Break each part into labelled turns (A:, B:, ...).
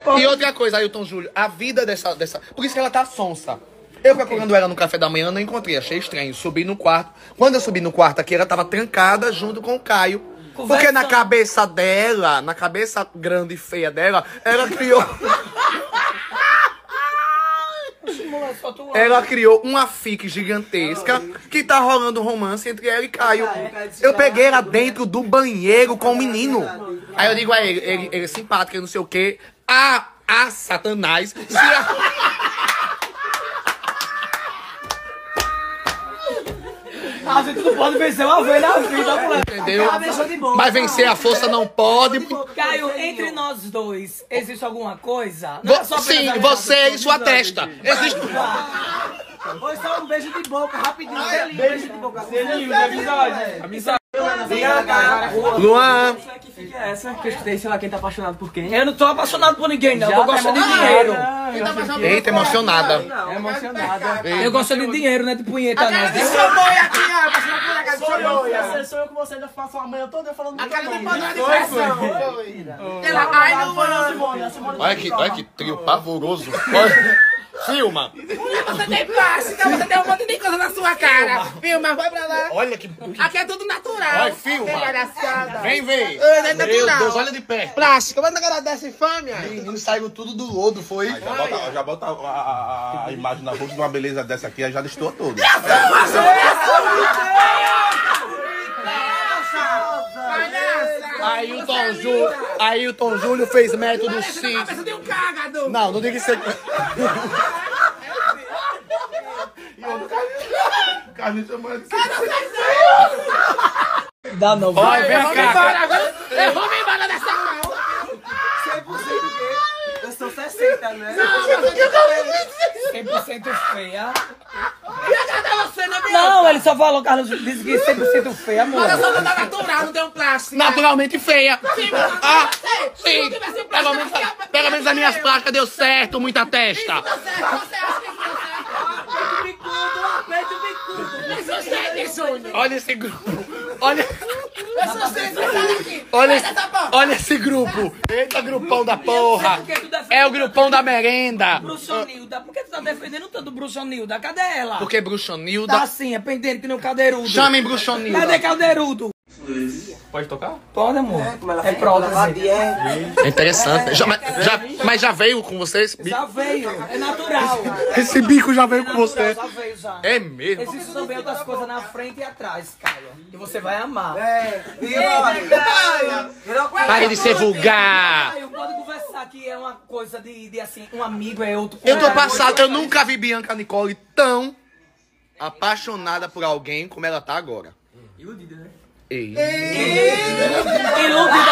A: E outra coisa, Ailton Júlio, a vida dessa... Por isso que ela tá sonsa. Eu procurando ela no café da manhã, não encontrei, achei estranho. Subi no quarto. Quando eu subi no quarto aqui, ela tava trancada junto com o Caio. Porque na cabeça dela, na cabeça grande e feia dela, ela criou... Ela criou uma fique gigantesca que tá rolando um romance entre ela e Caio. Eu peguei ela dentro do banheiro com o menino. Aí eu digo a ele é simpático, não sei o quê. Satanás.
B: A gente não pode vencer uma vez na vida, moleque.
A: Entendeu? Mas vencer a força não pode.
B: Caio, entre nós dois, existe alguma coisa?
A: Sim, você e sua testa. Existe...
C: Foi só um beijo de boca, rapidinho. Beijo de boca.
B: Selinho de amizade. Amizade.
A: Luan.
C: Que fica essa? Que eu escutei, sei lá, quem tá apaixonado por quem?
B: Eu não tô apaixonado por ninguém, não. Eu gosto de dinheiro.
A: Eita, emocionada.
C: É emocionada.
B: Eu gosto de dinheiro, não é de punheta, não.
C: Aqui, ó, apaixonado por aquela sou eu com você, ainda faço a manhã toda falando muito bem.
A: Olha que trio pavoroso. Olha. Filma!
D: Você tem plástica, você tem um monte de coisa na sua cara. Filma, vai pra lá.
A: Olha que...
D: Aqui é tudo natural.
A: Olha, filma! Vem ver!
D: É
A: Meu
D: natural.
A: Deus, olha de perto.
D: Plástica, vai na cara dessa infâmia.
A: Menino, saiu tudo do lodo, foi?
E: Já bota a imagem na rosto de uma beleza dessa aqui, aí já destoa todo.
A: Ailton Júlio fez método Sim.
D: Cabeça de um cagado.
A: Não, não diga isso aí.
E: Carlinhos chamando de
B: Dá não.
A: Vai, vem cá.
D: Eu vou me embora dessa mão.
C: 100% que eu sou 60, né?
B: 100% feia.
D: E agradar você, né, meu?
B: Não, ele só falou, Carlos, disse que 100% feia, amor.
D: Olha só, não dá natural, não tem um plástico.
A: Naturalmente feia. Ah, sim.
D: tivesse um
A: Pelo
D: plástico,
A: menos as minhas plásticas deu certo, muita testa.
D: Você acha que deu certo?
C: Bicudo, aperta o bicudo.
D: Mas você, Júnior.
A: Olha esse grupo. Olha esse grupo. Eita, grupão da porra. É o grupão da merenda.
B: Bruxonilda, por que tu tá defendendo tanto Bruxonilda? Cadê ela?
A: Porque
B: Tá
A: Bruxonilda...
B: assim, é pendente que nem o cadeirudo.
A: Chamem Bruxonilda.
B: Cadê cadeirudo?
E: Pode tocar?
B: Pode, amor. É prótese.
A: É interessante. Mas já veio com vocês?
B: Já veio, é natural.
A: Esse bico já veio com você.
B: Já veio, já.
A: É mesmo?
B: Existem também outras coisas na frente e atrás, Caio. Que você vai amar.
A: Pare de ser vulgar.
B: Caio, pode conversar que é uma coisa de assim, um amigo é outro.
A: Eu tô passado, eu nunca vi Bianca Nicole tão apaixonada por alguém como ela tá agora.
C: Iludida, né?
A: Ei.
B: Iludida.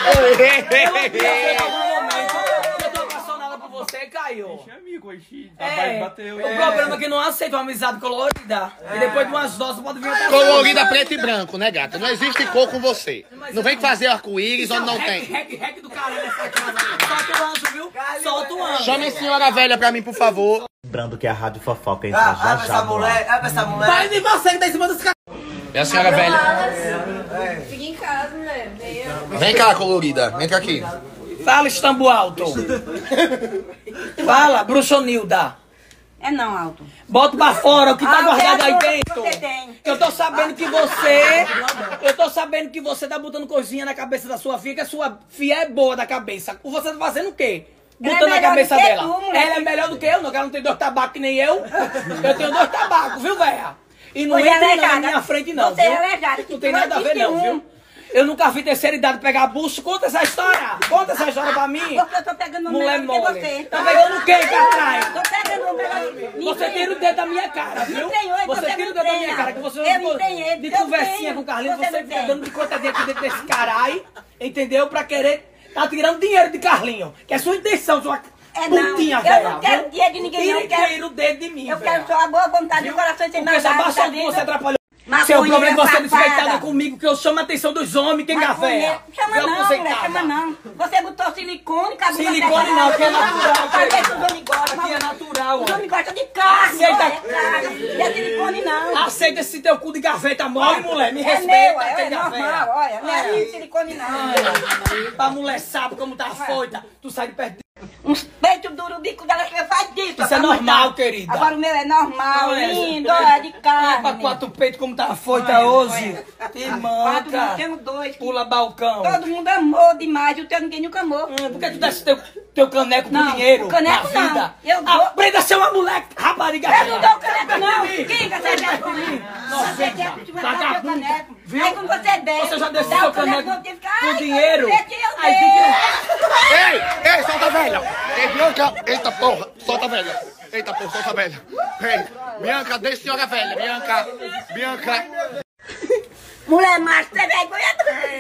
B: Em algum momento, eu tô apaixonada por você, Caio.
E: Amigo, oxi.
B: O problema é que não aceita uma amizade colorida. E depois de umas doses pode vir outra
A: Colorida preto e branco, né, gata? Não existe cor com você. Não vem fazer arco-íris onde não tem.
B: Rec do caralho nessa casa. Solta o anjo, viu? Solta o anjo.
A: Chame a senhora velha pra mim, por favor.
F: Lembrando que a Rádio Fofoca entra já já no ar.
C: Essa mulher.
D: Pai de você que tá em cima dos caras.
A: É a senhora velha.
G: Fica em casa, mulher. Venha.
A: Vem cá, colorida. Entra aqui.
B: Fala, Estambo Alto. Fala, Bruxonilda.
G: É não, Alto.
B: Bota pra fora o que tá guardado aí dentro.
G: Você tem.
B: Eu tô sabendo que você. Eu tô sabendo que você tá botando coisinha na cabeça da sua filha, que a sua filha é boa da cabeça. Você tá fazendo o quê? Botando na cabeça dela. Ela é melhor do que eu, não, que ela não tem 2 tabacos que nem eu. Eu tenho 2 tabacos, viu, velha? E não entra na minha frente, não.
G: Você é aleijada.
B: Não tem nada a ver, não, viu? Eu nunca vi terceira idade pegar bucho. Conta essa história. Conta essa história pra mim.
G: Porque eu tô pegando
B: Mulher
G: melhor do que
B: mole.
G: você.
B: Tá pegando o quê, caralho?
G: Tô pegando melhor.
B: Você tira o dedo da minha cara, viu? Você tira o dedo da minha cara, que você
G: Eu
B: não
G: empenhei,
B: de
G: eu
B: conversinha
G: tenho.
B: com o Carlinhos,
G: Você
B: você
G: não
B: fica
G: tem.
B: dando de coitadinha aqui dentro desse caralho, entendeu? Pra querer. Tá tirando dinheiro de Carlinhos. Que é sua intenção, sua putinha,
G: Eu
B: velha.
G: não quero dinheiro de ninguém, não.
B: Tira o dedo de mim,
G: Eu
B: velha.
G: quero só a boa vontade do coração sem
B: Porque só
G: maldade.
B: basta que você atrapalhou.
G: Maconheira
B: Seu problema é você
G: safada.
B: desrespeitada comigo, que eu chamo a atenção dos homens, quem gafé.
G: Chama não, mulher, chama não. Você botou silicone, cabelo.
B: Silicone não, que é natural.
G: Cadê que os homens gostam?
B: Aqui é natural,
G: Os
B: ó.
G: homens gostam de carne.
B: Aceita.
G: É carne. Não é silicone, não.
B: Aceita esse teu cu de gaveta mole, mulher. Me
G: É
B: respeita,
G: meu,
B: tem
G: é normal,
B: gaveta.
G: olha. Não é silicone, não.
B: Pra mulher sabe como tá foita, tu sai de perto.
G: bonito.
B: Isso é normal, querida.
G: Agora o meu é normal,
B: Olha,
G: lindo, é de carne.
B: Pra 4 peitos como tá foita hoje. Que
G: Quatro,
B: manca.
G: temos 2.
B: Pula balcão.
G: Todo mundo amou demais, o teu ninguém nunca amou.
B: Por que tu desse teu caneco
G: Não,
B: por dinheiro?
G: caneco
B: na
G: não.
B: vida?
G: Eu dou.
B: Aprenda a ser uma moleque, rapariga.
G: Eu não dou caneco não. Quem que você quer por mim?
B: Nossa,
G: Você quer que você
B: vagabunda.
G: dá seu caneco.
B: Viu?
G: Aí quando você der,
B: Você já desceu
G: dá
B: seu
G: o caneco,
B: caneco
G: não tive que...
B: por
G: Ai,
B: dinheiro.
G: quando eu
B: Aí
G: dei.
A: Ei, solta a velha! Ei, Bianca! Eita porra! Solta a velha! Eita porra, solta a velha! Ei, Bianca, deixa a senhora velha! Bianca! Bianca!
G: Mulher macho, você é vergonha.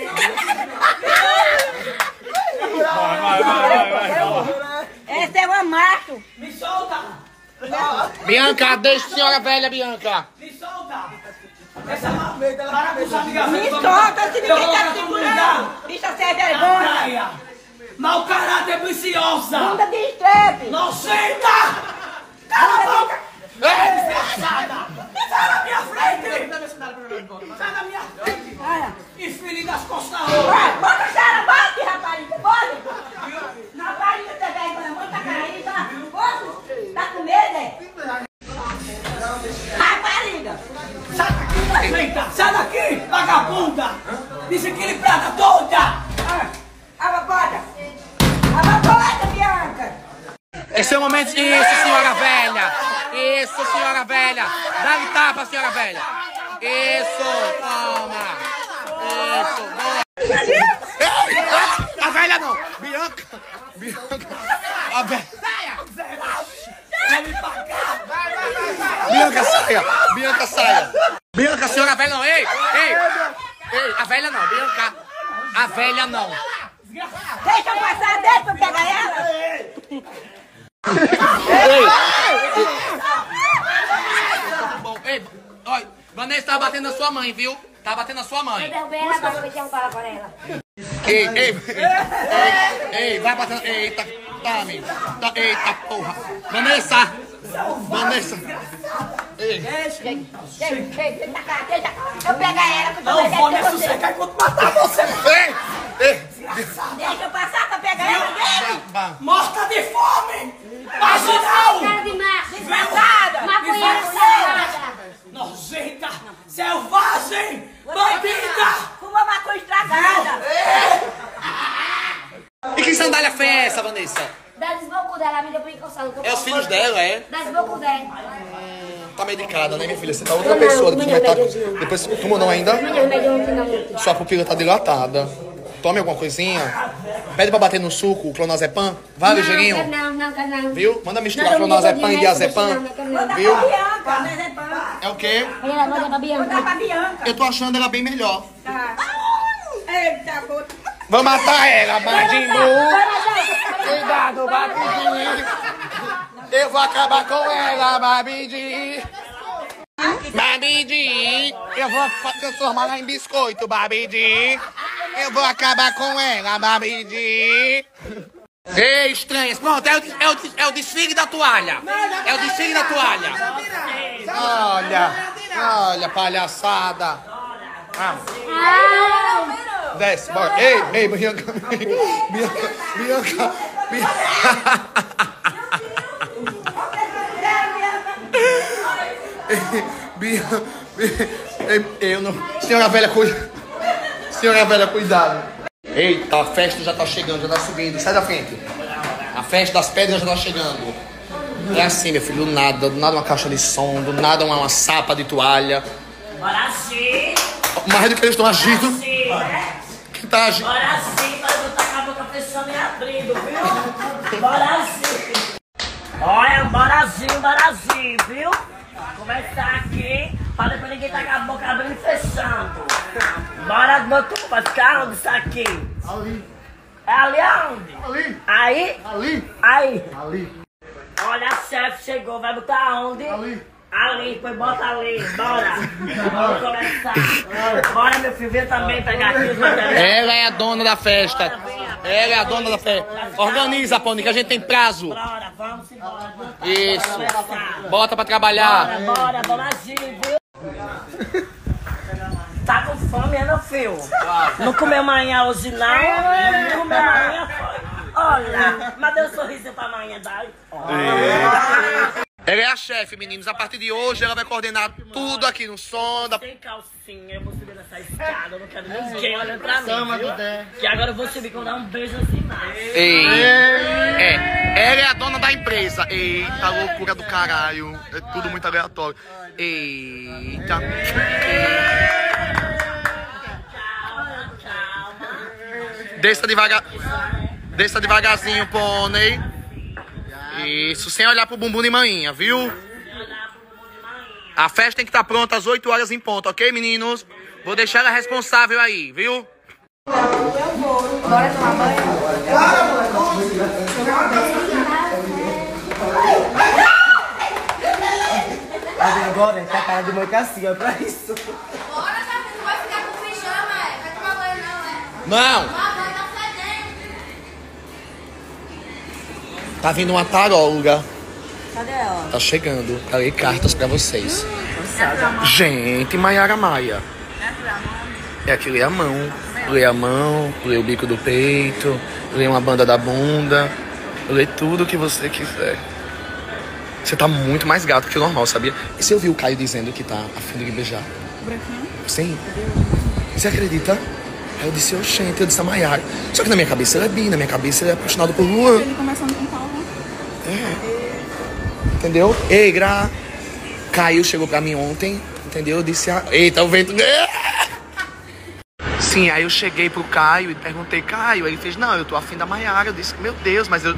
G: Essa é uma macho.
B: Me solta.
A: Bianca, deixa a senhora velha, Bianca!
B: Me solta. Essa mameta, ela para com os amigas.
G: Me solta, se ninguém tá segurando. Bicha, você é vergonha.
B: Praia. Mau caráter viciosa.
G: Bunda de estrepe.
B: Nocenta. Cala a boca. Desgraçada. Sai da minha frente. Sai da minha frente. Infeliz das costas roxas.
G: Bota a cara, bate, rapariga, pode? Na barriga você vergonha, muita caída. Pode? Tá com medo, é? Rapariga.
B: Sai daqui, nojenta. Sai daqui, vagabunda. Desequilibrada toda.
G: Aba porta. Aba porta, Bianca.
A: Esse é o momento. Isso, senhora velha! Isso, senhora velha! Dá-lhe tapa, senhora velha! Isso! Toma! Isso! Boa! Ei, a velha não! Bianca! Bianca! A velha! Bianca, saia! Bianca, saia! Bianca, senhora velha não! Ei! Ei! Ei! A velha não! Bianca! A velha não!
G: Deixa eu passar dentro pra pegar ela.
A: Ei, olha, Vanessa tá batendo na sua mãe, viu? Tá batendo na sua mãe.
G: Derrubei ela pra deixar um para ela.
A: Ei, vai batendo. Eita, tá, amigo. Tá, eita, porra. Vanessa! Vanessa! Ei.
G: Deixa. Eu pegar ela que eu
B: Não vou me sossegar enquanto matar você.
A: Ei!
G: Deixa eu passar pra pegar ela dele.
B: Morta de fome. Marginal.
G: Cara de macho. Desgraçada. Maconheira
B: Desgraçada. Nojenta. Selvagem. Bandida.
G: Fuma maconha estragada.
A: E que sandália foi essa, Vanessa?
H: Dá desboco dela, me deu pra encostar.
A: É os filhos dela, é?
H: Dá desboco dela.
A: Tá medicada, né, minha filha? Você tá outra pessoa. Depois tomou não ainda? Sua pupila tá dilatada. Tome alguma coisinha. Pede pra bater no suco, o clonazepam. Vai, ligeirinho.
H: Não.
A: Viu? Manda misturar clonazepam e diazepam. Viu? É o quê?
H: Manda pra Bianca.
G: Dá pra Bianca.
A: Eu tô achando ela bem melhor.
G: Eita, puta.
A: Vamos matar ela, bandinho. Cuidado, Babidi. Eu vou acabar com ela, Babidi. Babidi. Eu vou transformar ela em biscoito, Babidi. Eu vou acabar com ela, Babidi. Ei, estranhas. Pronto, é o desfile da toalha. É o desfile da toalha. Olha, palhaçada. Desce, bora. Ei, Bianca. Bianca. Eu não. Senhora velha, cuidado. Eita, a festa já tá chegando, já tá subindo. Sai da frente. A festa das pedras já tá chegando. É assim, meu filho, do nada uma caixa de som, do nada uma sapa de toalha.
C: Bora sim.
A: Mais do que eles estão agindo.
C: Sim, né?
A: Quem tá agindo?
C: Bora sim, para botar com a boca fechando e abrindo, viu? Bora sim. Olha, bora sim, viu? Começar aqui, para depois ninguém tá com a boca abrindo e fechando. Bora, botou, vai ficar onde isso aqui?
A: Ali.
C: É ali aonde?
A: Ali.
C: Aí?
A: Ali.
C: Aí.
A: Ali.
C: Olha, a chefe chegou, vai botar aonde?
A: Ali.
C: Ali, depois bota ali, bora. Vamos começar. Bora, meu filho, vem também pegar aqui os materiais.
A: Ela é a dona da festa. Ela é a dona da festa. Organiza, Pony, que a gente tem prazo.
C: Bora, vamos embora.
A: Isso.
C: Começar.
A: Bota pra trabalhar.
C: Bora, vamos agir, viu? Tá com fome, é, meu filho? Não comeu manhã hoje, não? Não comeu manhã, foi? Olha, mas deu um sorriso pra amanhã, daí.
A: Ela é a chefe, meninos. A partir de hoje, ela vai coordenar tudo aqui no som da...
C: Sem calcinha, eu vou subir nessa escada, eu não quero ninguém olhando pra mim, viu? Que agora eu vou subir com dar um beijo assim mais.
A: Ela é a dona da empresa. Eita, loucura do caralho. É tudo muito aleatório. Eita. Desça devagar. Desça devagarzinho, pônei. Isso, sem olhar pro bumbum de manhinha, viu? A festa tem que estar pronta às 8 horas em ponto, ok, meninos? Vou deixar ela responsável aí, viu?
H: Bora tomar banho?
F: Agora tá cara de mancacia pra isso.
H: Bora, Davi, não vai ficar com pijama, vai tomar banho não,
A: Não!
H: Tomar banho tá fedendo.
A: Tá vindo uma taróloga.
G: Cadê ela?
A: Tá chegando. Falei cartas pra vocês. Gente, Maiara Maia. É aquele a mão. Lê a mão, lê o bico do peito, lê uma banda da bunda, lê tudo que você quiser. Você tá muito mais gato que o normal, sabia? E você ouviu o Caio dizendo que tá a fim de me beijar? Sim. Você acredita? Aí eu disse, oxente, eu disse a Maiara. Só que na minha cabeça ele é bi, na minha cabeça ele é apaixonado por Luan.
I: Ele começando com Paulo.
A: Entendeu? Ei, Gra. Caio chegou pra mim ontem, entendeu? Eu disse, eita, o vento. Sim, aí eu cheguei pro Caio e perguntei, Caio, ele fez, não, eu tô afim da Maiara. Eu disse, meu Deus, mas eu...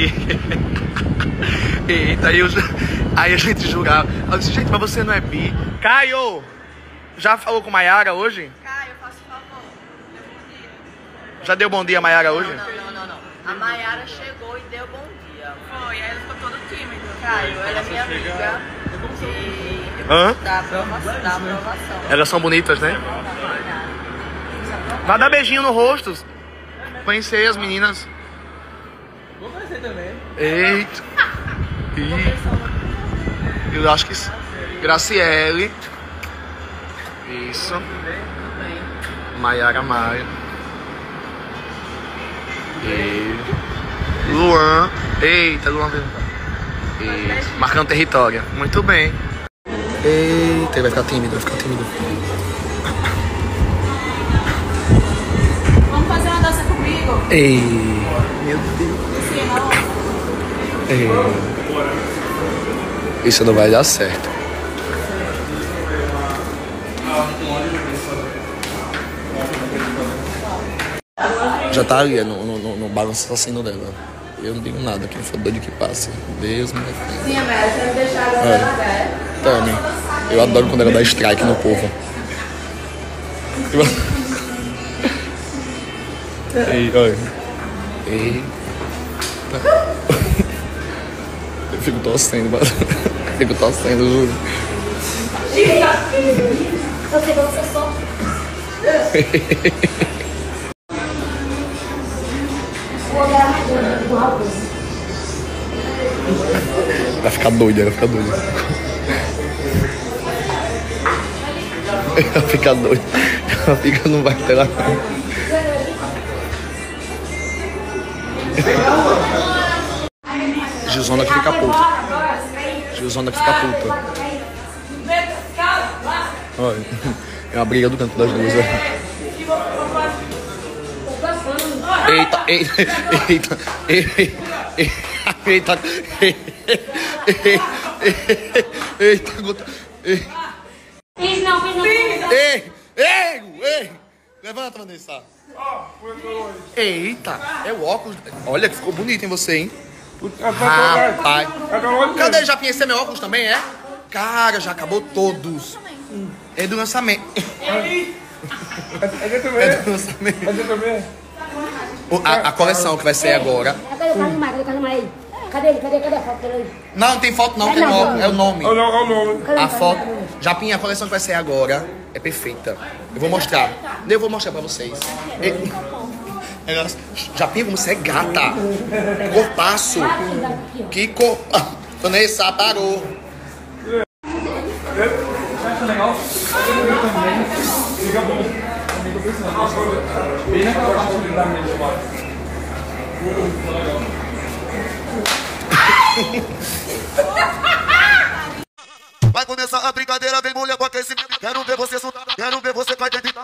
A: Eita, aí a gente jurava. Eu disse, gente, mas você não é bi? Caio, já falou com Maiara hoje?
I: Caio, faça um favor.
A: Já deu bom dia a Maiara hoje?
I: Não. A Maiara chegou e deu bom dia. Foi, aí ela ficou toda tímida. Caio, ela é minha amiga.
A: Hã?
I: Da aprovação.
A: Elas são bonitas, né? Vai dar beijinho no rosto. Conheci as meninas.
D: Vou conhecer também.
A: Eita. Eu acho que Graciele. Isso. Maiara Maia. Luan. Eita, Luan. Isso. Marcando território. Muito bem. Eita, ele vai ficar tímido,
I: Vamos fazer uma dança comigo?
A: Ei. Meu Deus. Ei. Isso não vai dar certo. Já tá ali no balanço assassino dela. Eu não digo nada, quem for doido que passe. Deus me defenda.
I: Sim, Amélia, você não deixar agora na velha.
A: Também. Eu adoro quando ela dá strike no povo. Ei, olha. Eita. Eu fico torcendo, mano. Fico torcendo, juro.
H: Eu sei que você sofre. Vou olhar mais do Raul.
A: Vai ficar doida, vai ficar doida. Ela fica doida. Ela fica, não vai ter lá. Gilzona que fica puta. Gilzona que fica puta. Olha, é uma briga do canto das duas. Eita, eita, eita, eita, eita, gota.
H: Fiz não.
A: Ei, levanta, Vanessa. Eita, é o óculos. Olha que ficou bonito em você, hein? Rapaz. Cadê? Já esse é meu óculos também, é? Cara, já acabou todos. É do lançamento. É do lançamento. A coleção que vai ser agora.
H: Cadê o Carlos aí? Cadê a foto dele?
A: Não, não tem foto não, tem óculos. É o nome.
E: É o nome.
A: A foto. Japinha, a coleção que vai ser agora é perfeita. Eu vou mostrar. Eu vou mostrar pra vocês. Japinha, como você é gata. Corpaço. Que corpaço. Vanessa, parou.
J: Vai começar a brincadeira, vem mulher com aquecimento. Quero ver você soltar, quero ver você cair dentro.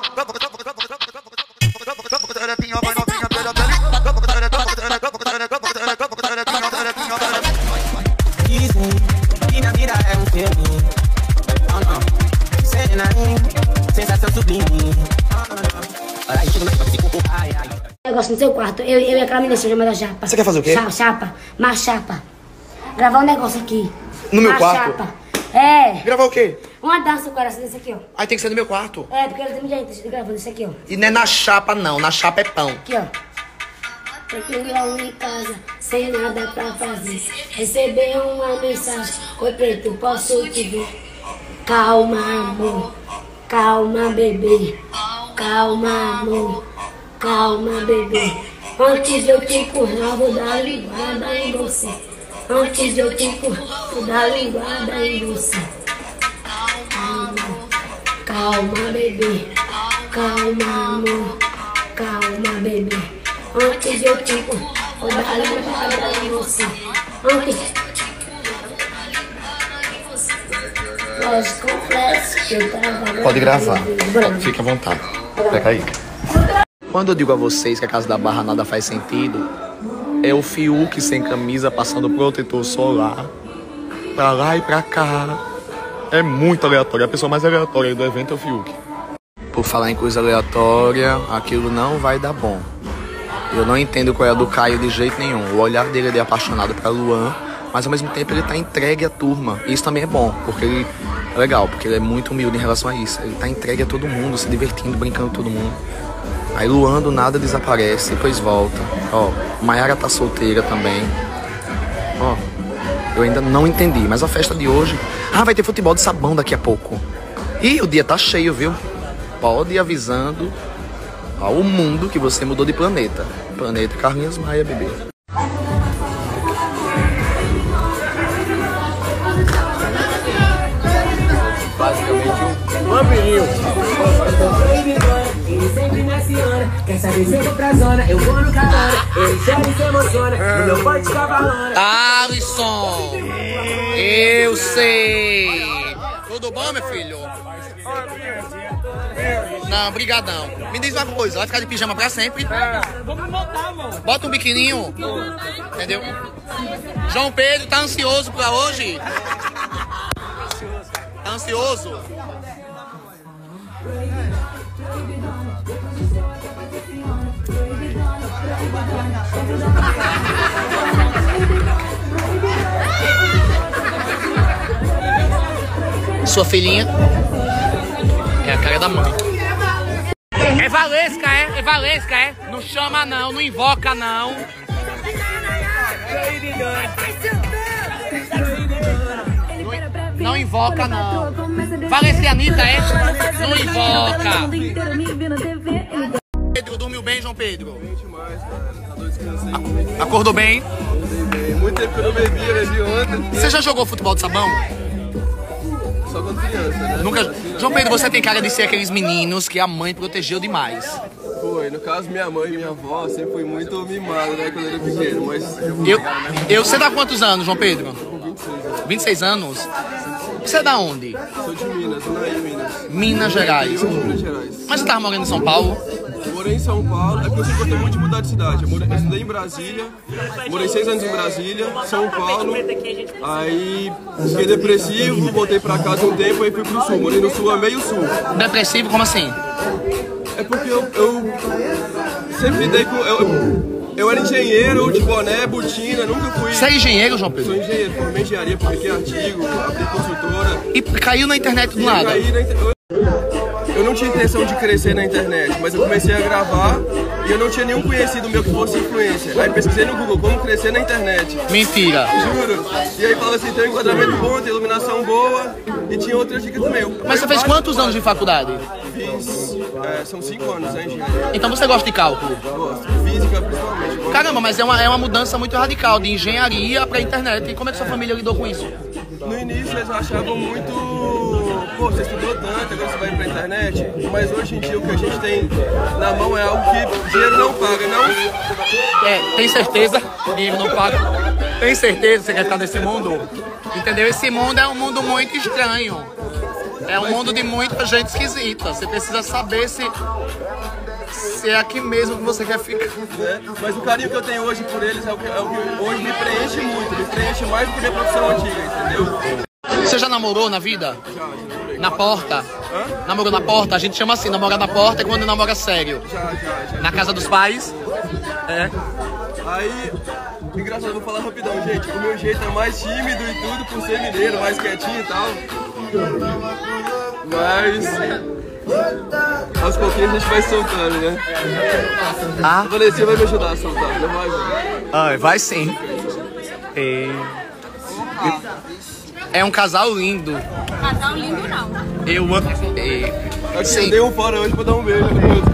K: Eu gosto no seu quarto, eu e aquela menina chamada Chapa.
A: Você quer fazer o quê?
K: Chapa, mais chapa. Gravar um negócio aqui.
A: No meu
K: mais
A: quarto?
K: Chapa. É.
A: Gravar o quê?
K: Uma dança com essa desse aqui, ó.
A: Aí tem que ser no meu quarto.
K: É, porque ele tem muita gente gravando isso aqui, ó.
A: E não é na chapa, não. Na chapa é pão.
K: Aqui, ó. Tranquilão em casa, sem nada pra fazer. Receber uma mensagem. Oi, preto, posso te ver? Calma, amor. Calma, bebê. Calma, amor. Calma, bebê. Antes de eu te empurrar, vou dar linguada em você. Antes de eu te empurrar, vou dar linguada em você. Calma, bebê. Calma, amor. Calma, bebê. Antes de eu te empurrar, vou dar linguada em você. Antes. Lógico, complexo, que eu tava.
A: Pode gravar. Fica à vontade. Pega aí. Quando eu digo a vocês que a Casa da Barra nada faz sentido, é o Fiuk sem camisa passando protetor solar pra lá e pra cá. É muito aleatório. A pessoa mais aleatória do evento é o Fiuk. Por falar em coisa aleatória, aquilo não vai dar bom. Eu não entendo qual é a do Caio de jeito nenhum. O olhar dele é de apaixonado pra Luan, mas ao mesmo tempo ele tá entregue à turma. E isso também é bom, porque ele é legal, porque ele é muito humilde em relação a isso. Ele tá entregue a todo mundo, se divertindo, brincando com todo mundo. Aí Luan do nada desaparece, depois volta. Ó, Mayara tá solteira também. Ó, eu ainda não entendi, mas a festa de hoje... Ah, vai ter futebol de sabão daqui a pouco. E o dia tá cheio, viu? Pode ir avisando ao mundo que você mudou de planeta. Planeta Carlinhos Maia, bebê. Basicamente um vampirinho. Ele sempre me aciona, quer saber se eu vou pra zona, eu vou no carona, ele chora e se emociona, no meu forte cavalona. Alisson, eu sei. Tudo bom, meu filho? Não, brigadão. Me diz uma coisa, vai ficar de pijama pra sempre?
B: Vamos montar, mano.
A: Bota um biquininho. Entendeu? João Pedro, tá ansioso pra hoje? Tá ansioso? Sua filhinha é a cara da mãe. É Valesca, é? É Valesca, é? Não chama não, não invoca não. Não invoca não. Valesca e Anitta, é? Não invoca. Pedro, dormiu bem, João Pedro? Bem demais, cara. Tô descansando. Acordou bem? Acordei bem. Muito tempo que eu não bebia, bebi ontem. Você já jogou futebol de sabão? Só quando criança, né? Nunca... João Pedro, você tem cara de ser aqueles meninos que a mãe protegeu demais. Foi, no caso minha mãe e minha avó sempre foi muito mimada, né, quando eu era pequeno, mas... Você tá há quantos anos, João Pedro? 26 anos. Você é da onde? Sou de Minas, Unaí, Minas. Minas Gerais. Minas Gerais. Mas você tava morando em São Paulo? Morei em São Paulo, é porque eu sempre gostei muito de mudar de cidade. Eu estudei em Brasília, morei 6 anos em Brasília, São Paulo. Aí fiquei depressivo, voltei pra casa um tempo e fui pro sul. Morei no sul, amei o sul. Depressivo, como assim? É porque eu sempre lidei com... Eu era engenheiro de boné, botina, nunca fui... Você é engenheiro, João Pedro? Sou engenheiro, formei engenharia, publiquei artigo, abri consultora... E caiu na internet do nada? Eu não tinha intenção de crescer na internet, mas eu comecei a gravar e eu não tinha nenhum conhecido meu que fosse influencer. Aí pesquisei no Google como crescer na internet. Mentira! Juro! E aí falava assim, tem um enquadramento bom, tem iluminação boa e tinha outras dicas também. Mas você fez quantos anos de faculdade? Fiz... são 5 anos, né, engenharia. Então você gosta de cálculo? Gosto. Física, principalmente. Caramba, mas é uma mudança muito radical, de engenharia pra internet. E como é que sua família lidou com isso? No início eles achavam muito
L: pô, você estudou tanto, agora você vai pra internet, mas hoje em dia o que a gente tem na mão é algo que dinheiro não paga, não?
A: Tem certeza que dinheiro não paga? Tem certeza que você quer ficar nesse mundo? Entendeu? Esse mundo é um mundo muito estranho. É um mundo de muita gente esquisita. Você precisa saber se é aqui mesmo que você quer ficar.
L: Mas o carinho que eu tenho hoje por eles é o que hoje me preenche muito. Me preenche mais do que minha profissão antiga, entendeu?
A: Você já namorou na vida? Já. Na porta? Hã? Namorou na porta? A gente chama assim, namorar na porta é quando namora sério. Já. Na casa dos pais? É.
L: Aí, engraçado, vou falar rapidão, gente. O meu jeito é mais tímido e tudo, por ser mineiro, mais quietinho e tal. Mas aos pouquinhos a gente vai soltando, né? A Vanessa vai me ajudar a soltar, não vai?
A: Vai sim. É um casal lindo.
H: Casal lindo não.
A: Eu
L: sim. Eu dei um fora hoje pra dar um beijo.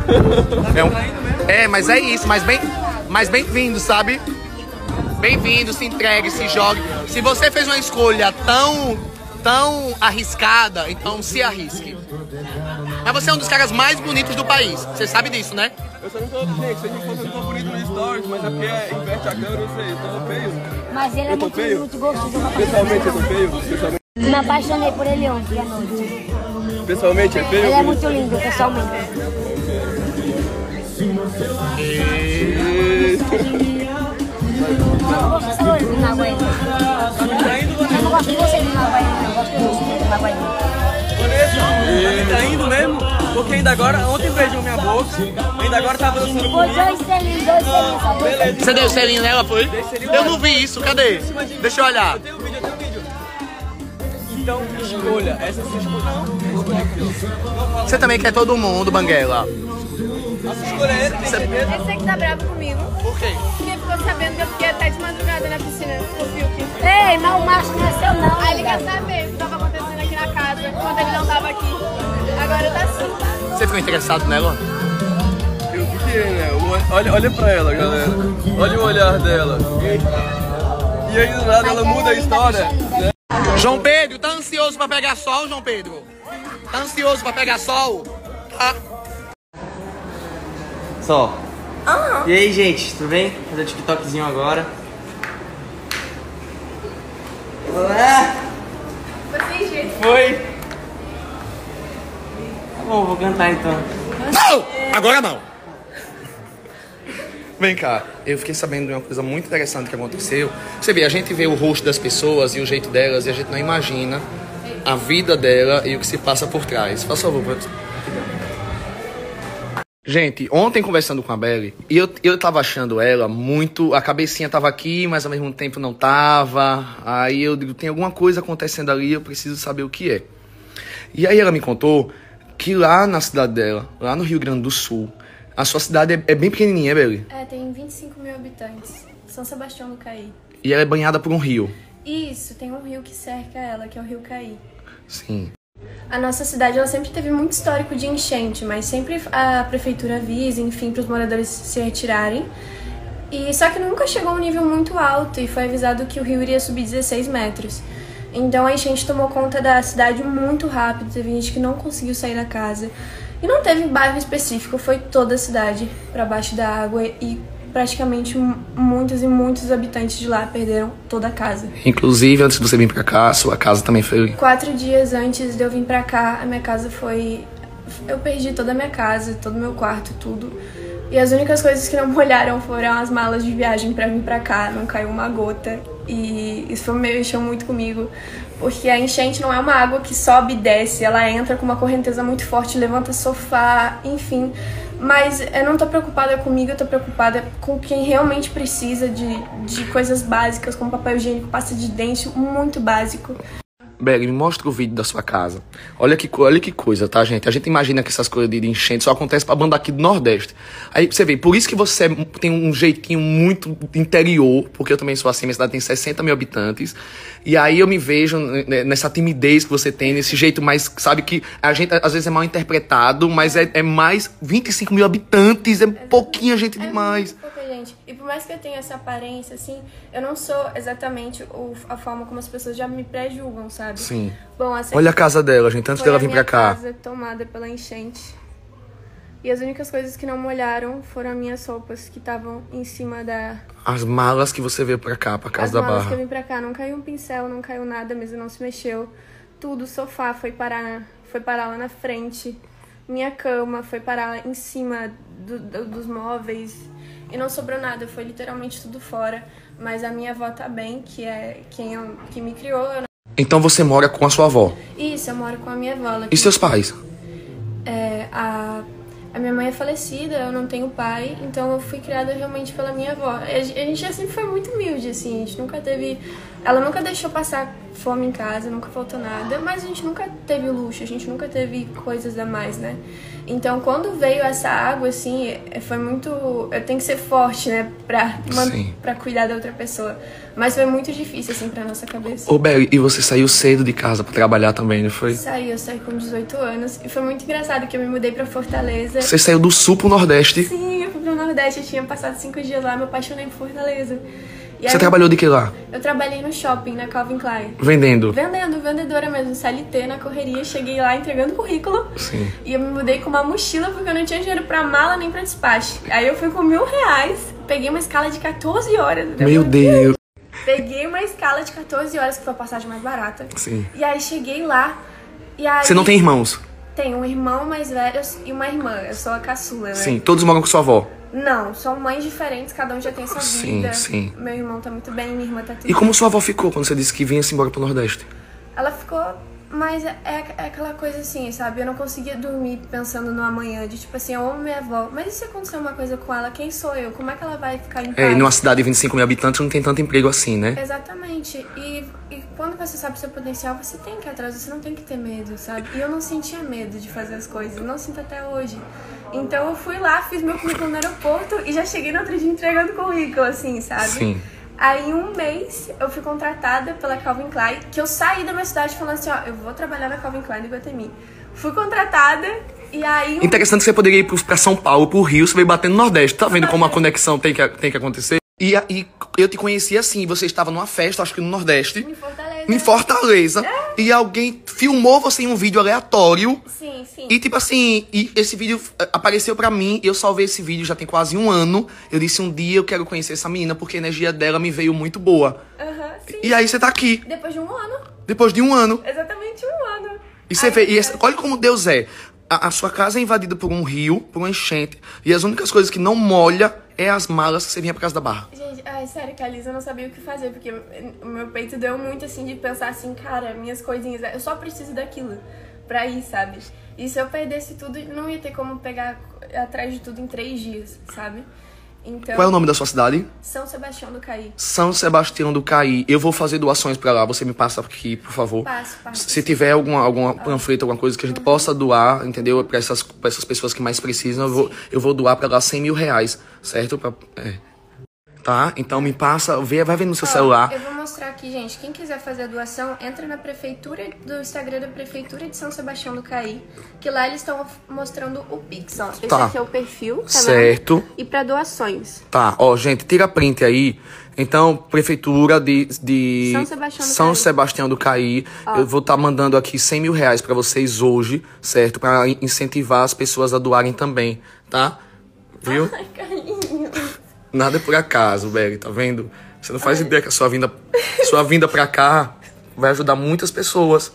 A: Mas é isso, mas bem-vindo, sabe? Bem-vindo, se entregue, se jogue. Se você fez uma escolha tão arriscada, então se arrisque. Mas você é um dos caras mais bonitos do país. Você sabe disso, né?
L: Eu só não tô, gente, se a gente fosse tão bonito no stories, mas é porque inverte a câmera, eu sei, eu tô feio.
K: Mas ele é muito gostoso.
L: Pessoalmente eu tô feio?
K: Me apaixonei por ele ontem à noite.
L: Pessoalmente é feio?
K: Ele é muito lindo, pessoalmente. Eu não gosto dessa loira de Naguaí. Eu não gosto de você de Naguaí, eu gosto de você de Naguaí.
L: Ele tá indo mesmo? Porque ainda agora, ontem beijou minha boca, ainda agora tava dançando comigo.
K: Foi dois selinhos, só dois selinhos.
A: Você deu o selinho nela, foi? Eu não vi isso, cadê? Deixa eu olhar.
L: Eu tenho um vídeo. Então, escolha, essa sua escolha.
A: Você também quer todo mundo, Banguela.
L: Escolha ele, tem certeza?
H: Esse aqui tá bravo comigo.
A: Por quê?
H: Porque ficou sabendo que eu fiquei até de madrugada na piscina, o Fiuk.
K: Ei, mas o macho não é seu não.
H: Aí ele quer saber o que tava acontecendo aqui na casa, quando ele não tava aqui. Agora tá assim.
A: Você ficou interessado nela?
L: Eu fiquei, né? Olha pra ela, galera. Olha o olhar dela. E aí do nada ela muda a história, né?
A: João Pedro, tá ansioso pra pegar sol, João Pedro? Tá ansioso pra pegar sol? Tá.
F: Só. E aí, gente, tudo bem? Vou fazer TikTokzinho agora. Olá! Foi! Tá bom, vou cantar então.
A: Não! Agora não! Vem cá, eu fiquei sabendo de uma coisa muito interessante que aconteceu. Você vê, a gente vê o rosto das pessoas e o jeito delas e a gente não imagina a vida dela e o que se passa por trás. Faz favor, gente, ontem conversando com a Belly, e eu tava achando ela muito... A cabecinha tava aqui, mas ao mesmo tempo não tava. Aí eu digo, tem alguma coisa acontecendo ali, eu preciso saber o que é. E aí ela me contou que lá na cidade dela, lá no Rio Grande do Sul, a sua cidade é bem pequenininha, Belly?
M: Tem 25 mil habitantes. São Sebastião do Caí.
A: E ela é banhada por um rio?
M: Isso, tem um rio que cerca ela, que é o Rio Caí.
A: Sim.
M: A nossa cidade, ela sempre teve muito histórico de enchente, mas sempre a prefeitura avisa, enfim, para os moradores se retirarem. E só que nunca chegou a um nível muito alto e foi avisado que o rio iria subir 16 metros. Então a enchente tomou conta da cidade muito rápido, teve gente que não conseguiu sair da casa. E não teve bairro específico, foi toda a cidade para baixo da água e praticamente muitos e muitos habitantes de lá perderam toda a casa. Inclusive, antes de você vir pra cá, a sua casa também foi... 4 dias antes de eu vir pra cá, a minha casa foi... Eu perdi toda a minha casa, todo o meu quarto, tudo. E as únicas coisas que não molharam foram as malas de viagem pra vir pra cá, não caiu uma gota. E isso mexeu muito comigo, porque a enchente não é uma água que sobe e desce, ela entra com uma correnteza muito forte, levanta sofá, enfim. Mas eu não tô preocupada comigo, eu tô preocupada com quem realmente precisa de coisas básicas, como papel higiênico, pasta de dente, muito básico.
A: Belly, me mostra o vídeo da sua casa. Olha que coisa, tá, gente? A gente imagina que essas coisas de enchente só acontecem pra banda aqui do Nordeste. Aí você vê, por isso que você tem um jeitinho muito interior, porque eu também sou assim, minha cidade tem 60 mil habitantes. E aí eu me vejo nessa timidez que você tem, nesse jeito mais, sabe, que a gente às vezes é mal interpretado, mas é mais 25 mil habitantes, é pouquinha gente demais.
M: Gente. E por mais que eu tenha essa aparência, assim, eu não sou exatamente a forma como as pessoas já me pré-julgam, sabe? sabe?
A: Sim.
M: Bom,
A: Olha a casa dela, gente, antes dela vir pra cá.
M: Foi a minha casa tomada pela enchente. E as únicas coisas que não molharam foram as minhas roupas que estavam em cima da...
A: As malas que você veio pra cá, pra casa da Barra.
M: As malas que eu vim pra cá, não caiu um pincel, não caiu nada, a mesa não se mexeu. Tudo, o sofá foi parar lá na frente. Minha cama foi parar em cima dos móveis. E não sobrou nada, foi literalmente tudo fora. Mas a minha avó tá bem, que é que me criou.
A: Então você mora com a sua avó?
M: Isso, eu moro com a minha avó.
A: E seus pais?
M: A minha mãe é falecida, eu não tenho pai, então eu fui criada realmente pela minha avó. A gente já sempre foi muito humilde, assim, a gente nunca teve... Ela nunca deixou passar fome em casa, nunca faltou nada, mas a gente nunca teve luxo, a gente nunca teve coisas a mais, né? Então, quando veio essa água, assim, foi muito... Eu tenho que ser forte, né, pra cuidar da outra pessoa. Mas foi muito difícil, assim, pra nossa cabeça.
A: Ô, Bel, e você saiu cedo de casa pra trabalhar também, não foi?
M: Eu saí com 18 anos. E foi muito engraçado que eu me mudei pra Fortaleza.
A: Você saiu do Sul pro Nordeste?
M: Sim, eu fui pro Nordeste. Eu tinha passado 5 dias lá, me apaixonei por Fortaleza. E
A: você trabalhou de que lá?
M: Eu trabalhei no shopping, na Calvin Klein.
A: Vendendo?
M: Vendedora mesmo, CLT, na correria. Cheguei lá entregando currículo.
A: Sim.
M: E eu me mudei com uma mochila porque eu não tinha dinheiro pra mala nem pra despacho. Aí eu fui com R$1.000, peguei uma escala de 14 horas.
A: Meu Deus!
M: Peguei uma escala de 14 horas, que foi a passagem mais barata.
A: Sim.
M: E aí cheguei lá. E aí...
A: Você não tem irmãos?
M: Tenho um irmão mais velho e uma irmã. Eu sou a caçula, né?
A: Sim, todos moram com sua avó?
M: Não, são mães diferentes, cada um já tem sua vida.
A: Sim.
M: Meu irmão tá muito bem, minha irmã tá tudo
A: E como
M: bem.
A: sua avó ficou quando você disse que vinha-se embora pro Nordeste?
M: Ela ficou, mas é aquela coisa assim, sabe? Eu não conseguia dormir pensando no amanhã, de tipo assim, eu amo minha avó, mas e se acontecer uma coisa com ela, quem sou eu? Como é que ela vai ficar em paz?
A: E numa cidade de 25 mil habitantes não tem tanto emprego assim, né?
M: Exatamente. E quando você sabe o seu potencial, você tem que ir atrás, você não tem que ter medo, sabe? E eu não sentia medo de fazer as coisas, não sinto até hoje. Então eu fui lá, fiz meu currículo no aeroporto e já cheguei no outro dia entregando currículo, assim, sabe?
A: Sim.
M: Aí em um mês eu fui contratada pela Calvin Klein, que eu saí da minha cidade falando assim, ó, eu vou trabalhar na Calvin Klein do Iguatemi. Fui contratada e aí...
A: Interessante que você poderia ir pra São Paulo, pro Rio, você veio batendo no Nordeste. Tá vendo como a conexão tem que acontecer? E eu te conheci assim, você estava numa festa, acho que no Nordeste.
M: Em Fortaleza.
A: Em Fortaleza. E alguém filmou você em um vídeo aleatório.
M: Sim, sim.
A: E tipo assim, esse vídeo apareceu pra mim, eu salvei esse vídeo já tem quase 1 ano. Eu disse, um dia eu quero conhecer essa menina, porque a energia dela me veio muito boa.
M: Sim.
A: E aí você tá aqui.
M: Depois de 1 ano.
A: Depois de 1 ano.
M: Exatamente 1 ano.
A: E você vê, olha como Deus é. A sua casa é invadida por um rio, por uma enchente, e as únicas coisas que não molha é as malas que você vinha pra casa da Barra.
M: Gente, sério, que a Lisa não sabia o que fazer, porque o meu peito deu muito assim de pensar assim, cara, minhas coisinhas, eu só preciso daquilo pra ir, sabe? E se eu perdesse tudo, não ia ter como pegar atrás de tudo em 3 dias, sabe? Então,
A: qual é o nome da sua cidade?
M: São Sebastião do Caí.
A: São Sebastião do Caí. Eu vou fazer doações pra lá. Você me passa aqui, por favor.
M: Passo.
A: Se tiver alguma panfleto, alguma coisa que a gente possa doar, entendeu? Pra essas pessoas que mais precisam, eu vou doar pra lá R$100.000, certo? Tá? Então me passa, vai ver no seu celular.
M: Eu vou mostrar aqui, gente. Quem quiser fazer a doação, entra na prefeitura, do Instagram da Prefeitura de São Sebastião do Caí, que lá eles estão mostrando o Pix, ó. Esse aqui é o perfil, tá
A: certo.
M: Vendo? E pra doações.
A: Tá, ó, gente, tira print aí. Então, Prefeitura de São Sebastião do Caí. Eu vou estar mandando aqui R$100.000 pra vocês hoje, certo? Pra incentivar as pessoas a doarem também, tá? Viu?
M: Ai, carinho.
A: Nada é por acaso, Beli, tá vendo? Você não faz ideia que a sua vinda pra cá vai ajudar muitas pessoas.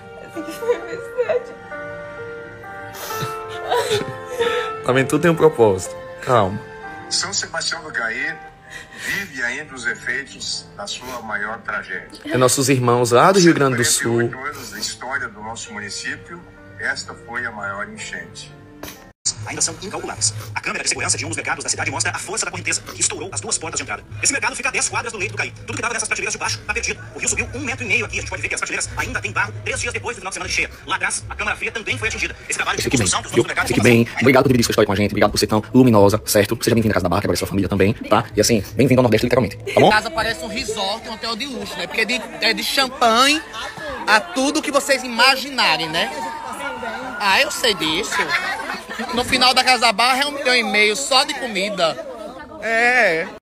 A: Tá vendo? Tudo tem um propósito. Calma.
N: São Sebastião do Caí vive ainda os efeitos da sua maior tragédia.
A: É nossos irmãos lá do Rio Grande do Sul.
N: 48 anos da história do nosso município, esta foi a maior enchente.
O: Ainda são incalculáveis. A câmera de segurança de um dos mercados da cidade mostra a força da correnteza que estourou as 2 portas de entrada. Esse mercado fica a 10 quadras do leito do Caí. Tudo que dava nessas prateleiras de baixo tá perdido. O rio subiu 1,5 metro aqui. A gente pode ver que as prateleiras ainda tem barro 3 dias depois do final de semana de cheia. Lá atrás, a câmara fria também foi atingida. Esse trabalho de reconstrução dos novos mercados...
A: Fique bem. Obrigado por dividir sua história com a gente. Obrigado por ser tão luminosa, certo? Seja bem-vindo à Casa da Barra, que agora é sua família também, tá? E assim, bem-vindo ao Nordeste, literalmente. Tá bom?
P: A casa parece um resort, um hotel de luxo, né? Porque é de champanhe a tudo que vocês imaginarem, né? Ah, eu sei disso. No final da Casa da Barra é R$1,5 milhão só de comida.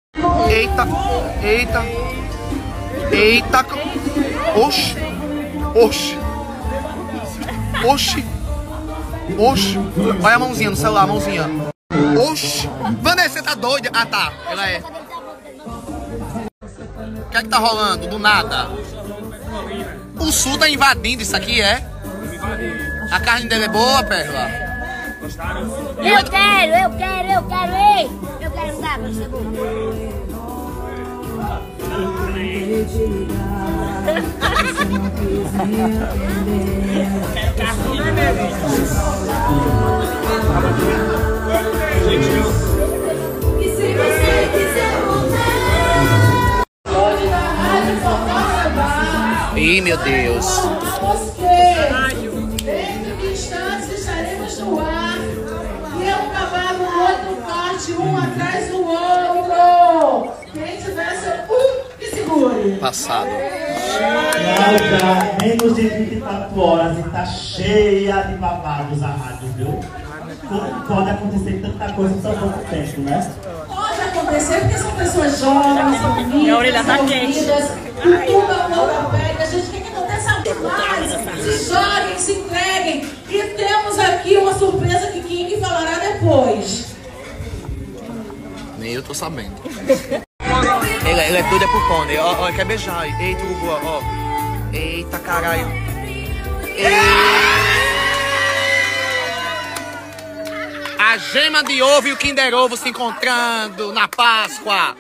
P: Eita. Oxi.
A: Oxi. Oxi. Oxi. Olha a mãozinha no celular, a mãozinha. Oxi. Vanessa, você tá doida? Ah, tá. Ela é. O que é que tá rolando? Do nada. O Sul tá invadindo isso aqui, é? A carne dele é boa, Perla?
K: Eu quero, ei! Eu quero mudar pra ser bom.
Q: E se você quiser voltar, pode na Rádio Forró.
A: Ih, meu Deus.
Q: Dentro de instantes estaremos no ar. E é um cavalo, outro parte, um atrás do outro. Quem tiver que segure.
A: Passado.
F: Já menos de 24 horas e tá cheia de babados a rádio, viu? Pode acontecer tanta coisa em tão pouco tempo, né?
Q: Pode acontecer porque são pessoas jovens, bonitas, reunidas, com tudo a mão da pele. A gente quer que aconteça mais. Se joguem, se entreguem. E temos aqui uma surpresa que King falará depois.
A: Nem eu tô sabendo. Ele é doido, é pro pônei. Ó, quer beijar. Eita, Gugu, ó. Eita, caralho. A gema de ovo e o Kinder Ovo se encontrando na Páscoa.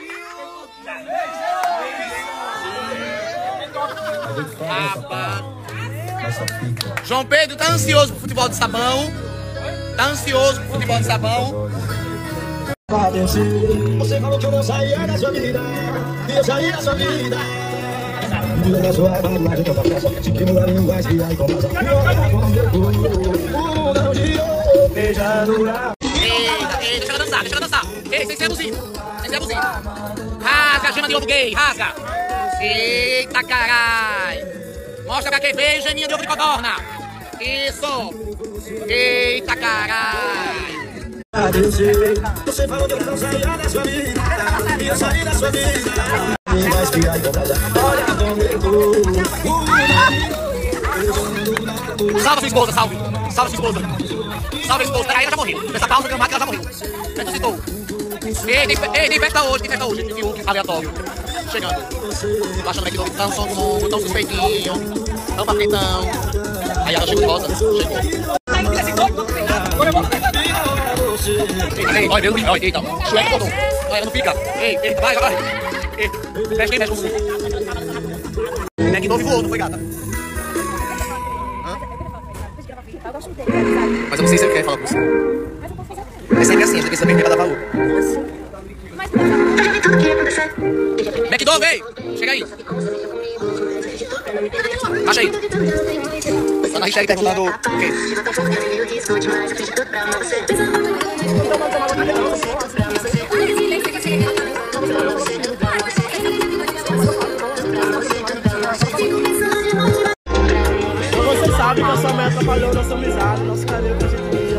A: João Pedro tá ansioso pro futebol de sabão. Tá ansioso pro futebol de sabão.
R: Você falou que eu não saía da sua vida, e eu saí da sua vida. Na sua imagem que eu faço, que muda linguagem e aí começa.
A: Eita, deixa ela dançar, deixa ela dançar. Ei, sem ser abusivo, sem ser abusivo. Rasga a gema de ovo gay, rasga. Eita, carai. Mostra pra quem veio, geminha de ovo de codorna. Isso. Eita, carai.
R: Você falou que eu não saía da sua vida, e eu saí da sua vida. Mas que aí começa. Olha
A: salva sua esposa, salve. Salva sua esposa. Salve a esposa. Peraí, ela já morreu. Essa pausa dramática, ela já morreu. Ressuscitou. Ei, tem festa hoje, Viu? Aleatório. Chegando. Baixando aqui, tão som longo, tão suspeitinho. Tão papetão. Aí ela chegou de volta. Chegou. Ei, olha, meu, olha, eita. Chueca todo. Olha, não fica. Ei, vai. Ei, mexe com o mundo. Neck novo voou, não foi, gata? Mas eu não sei se ele quer falar com você. É sempre assim, tem que saber que vai dar valor. McDonald, vem! Chega aí! Baixa aí! Tá na hashtag perguntando o quê?
F: Você sabe que a sua mãe atrapalhou nossa amizade, nosso carinho que a gente tinha.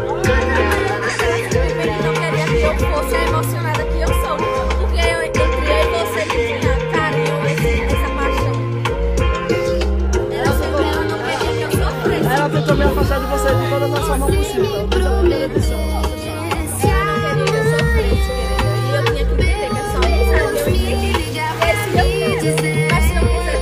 M: Eu queria que eu fosse a emocionada que eu sou, porque eu criei você que tinha carinho, essa paixão. Ela não queria que eu sofresse.
F: Ela tentou me afastar de você de toda a forma possível, mas ela não queria que eu sofresse.
M: E eu tinha que entender que é só amizade. Eu tinha que ligar, mas se eu quiser, mas se eu quiser.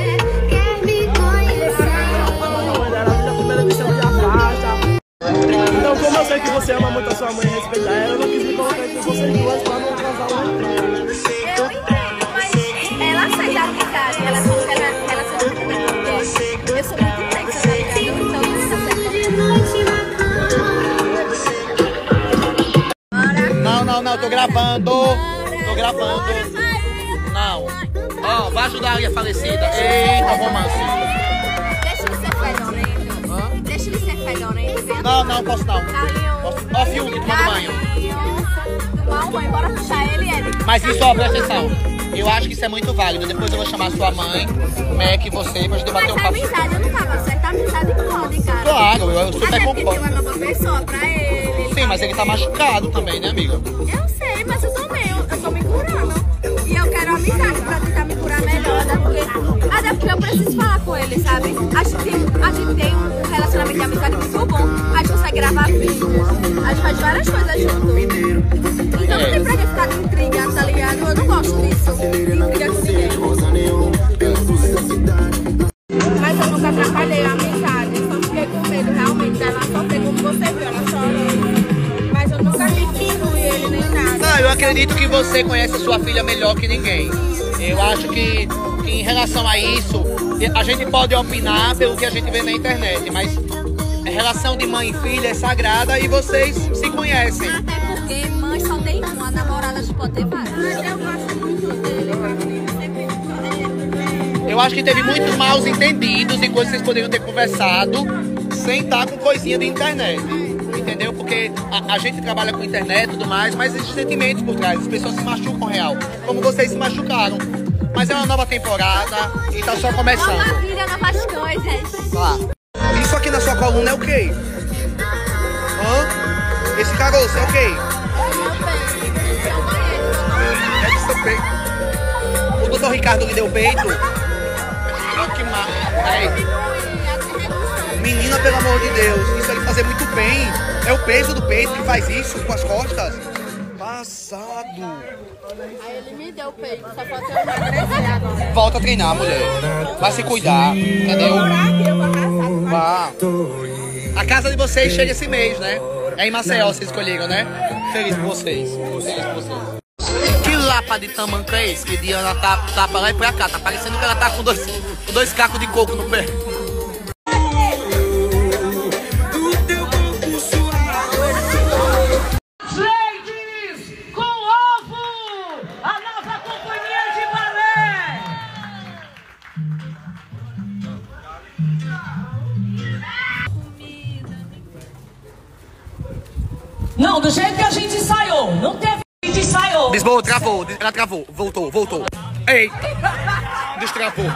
F: Então, como eu sei que você ama muito a sua mãe e respeita ela, eu não quis me colocar entre vocês duas pra não causar uma intriga.
M: Eu entendo, mas ela aceita a amizade, ela se porque eu sou muito intensa, né? Então
A: Não, tô gravando. Não. Ó, vai ajudar ali a falecida. Eita, romance.
M: Deixa ele ser fedorento. Deixa ele ser fedorento.
A: Não, posso não. Ó o filme, tomando banho.
M: Tomar um banho, bora puxar ele, Eric.
A: Mas isso, ó, presta atenção. Eu acho que isso é muito válido. Depois eu vou chamar sua mãe, Mac e você pra gente debater um papo.
M: Mas a amizade, eu não tava certo. A amizade pode, cara.
A: Claro, eu super
M: concordo.
A: concordo.
M: Até porque tem uma nova pessoa pra ele.
A: Sim, mas ele tá machucado também, né, amiga?
M: Eu sei, mas eu tô me curando. E eu quero amizade pra tentar me curar melhor. Até porque eu preciso falar com ele.
H: ele, sabe? A gente tem um relacionamento de amizade muito bom. A gente consegue gravar vídeos, a gente faz várias coisas juntos. Então não tem pra que ficar intrigado, tá ligado? Eu não gosto disso, de intriga com ninguém. Mas eu nunca atrapalhei a amizade, eu só fiquei com medo realmente dela sofrer como você viu, ela chorando. Mas eu nunca diminui ele nem nada.
P: Não, eu acredito que você conhece a sua filha melhor que ninguém. Eu acho que em relação a isso, a gente pode opinar pelo que a gente vê na internet, mas a relação de mãe e filha é sagrada e vocês se conhecem.
H: Até porque mãe só tem uma, namorada de pode ter várias. Mas eu gosto muito dele.
P: Eu acho que teve muitos maus entendidos e coisas que vocês poderiam ter conversado sem estar com coisinha de internet. Entendeu? Porque a gente trabalha com internet e tudo mais, mas existem sentimentos por trás. As pessoas se machucam real. Como vocês se machucaram. Mas é uma nova temporada e tá só começando.
H: Nova vida, novas coisas.
P: Lá. Isso aqui na sua coluna é o quê? Hã? Esse caroço é o quê? É do seu peito. O doutor Ricardo lhe deu peito? Olha que massa. Menina, pelo amor de Deus, isso vai fazer muito bem. É o peso do peito que faz isso com as costas. Passado.
H: Aí ele me deu o peito, só pode emagrecer agora.
P: Volta a treinar, mulher. Vai se cuidar, entendeu? Vá. A casa de vocês chega esse mês, né? É em Maceió, vocês escolheram, né? Feliz por vocês. Feliz por vocês. Que lapa de tamanco é esse? Que Diana tá pra lá e pra cá. Tá parecendo que ela tá com dois cacos de coco no pé.
C: Não, do jeito que a gente ensaiou. Não teve, a gente ensaiou.
P: Lisboa, travou. Ela travou. Voltou. Ei! Destravou.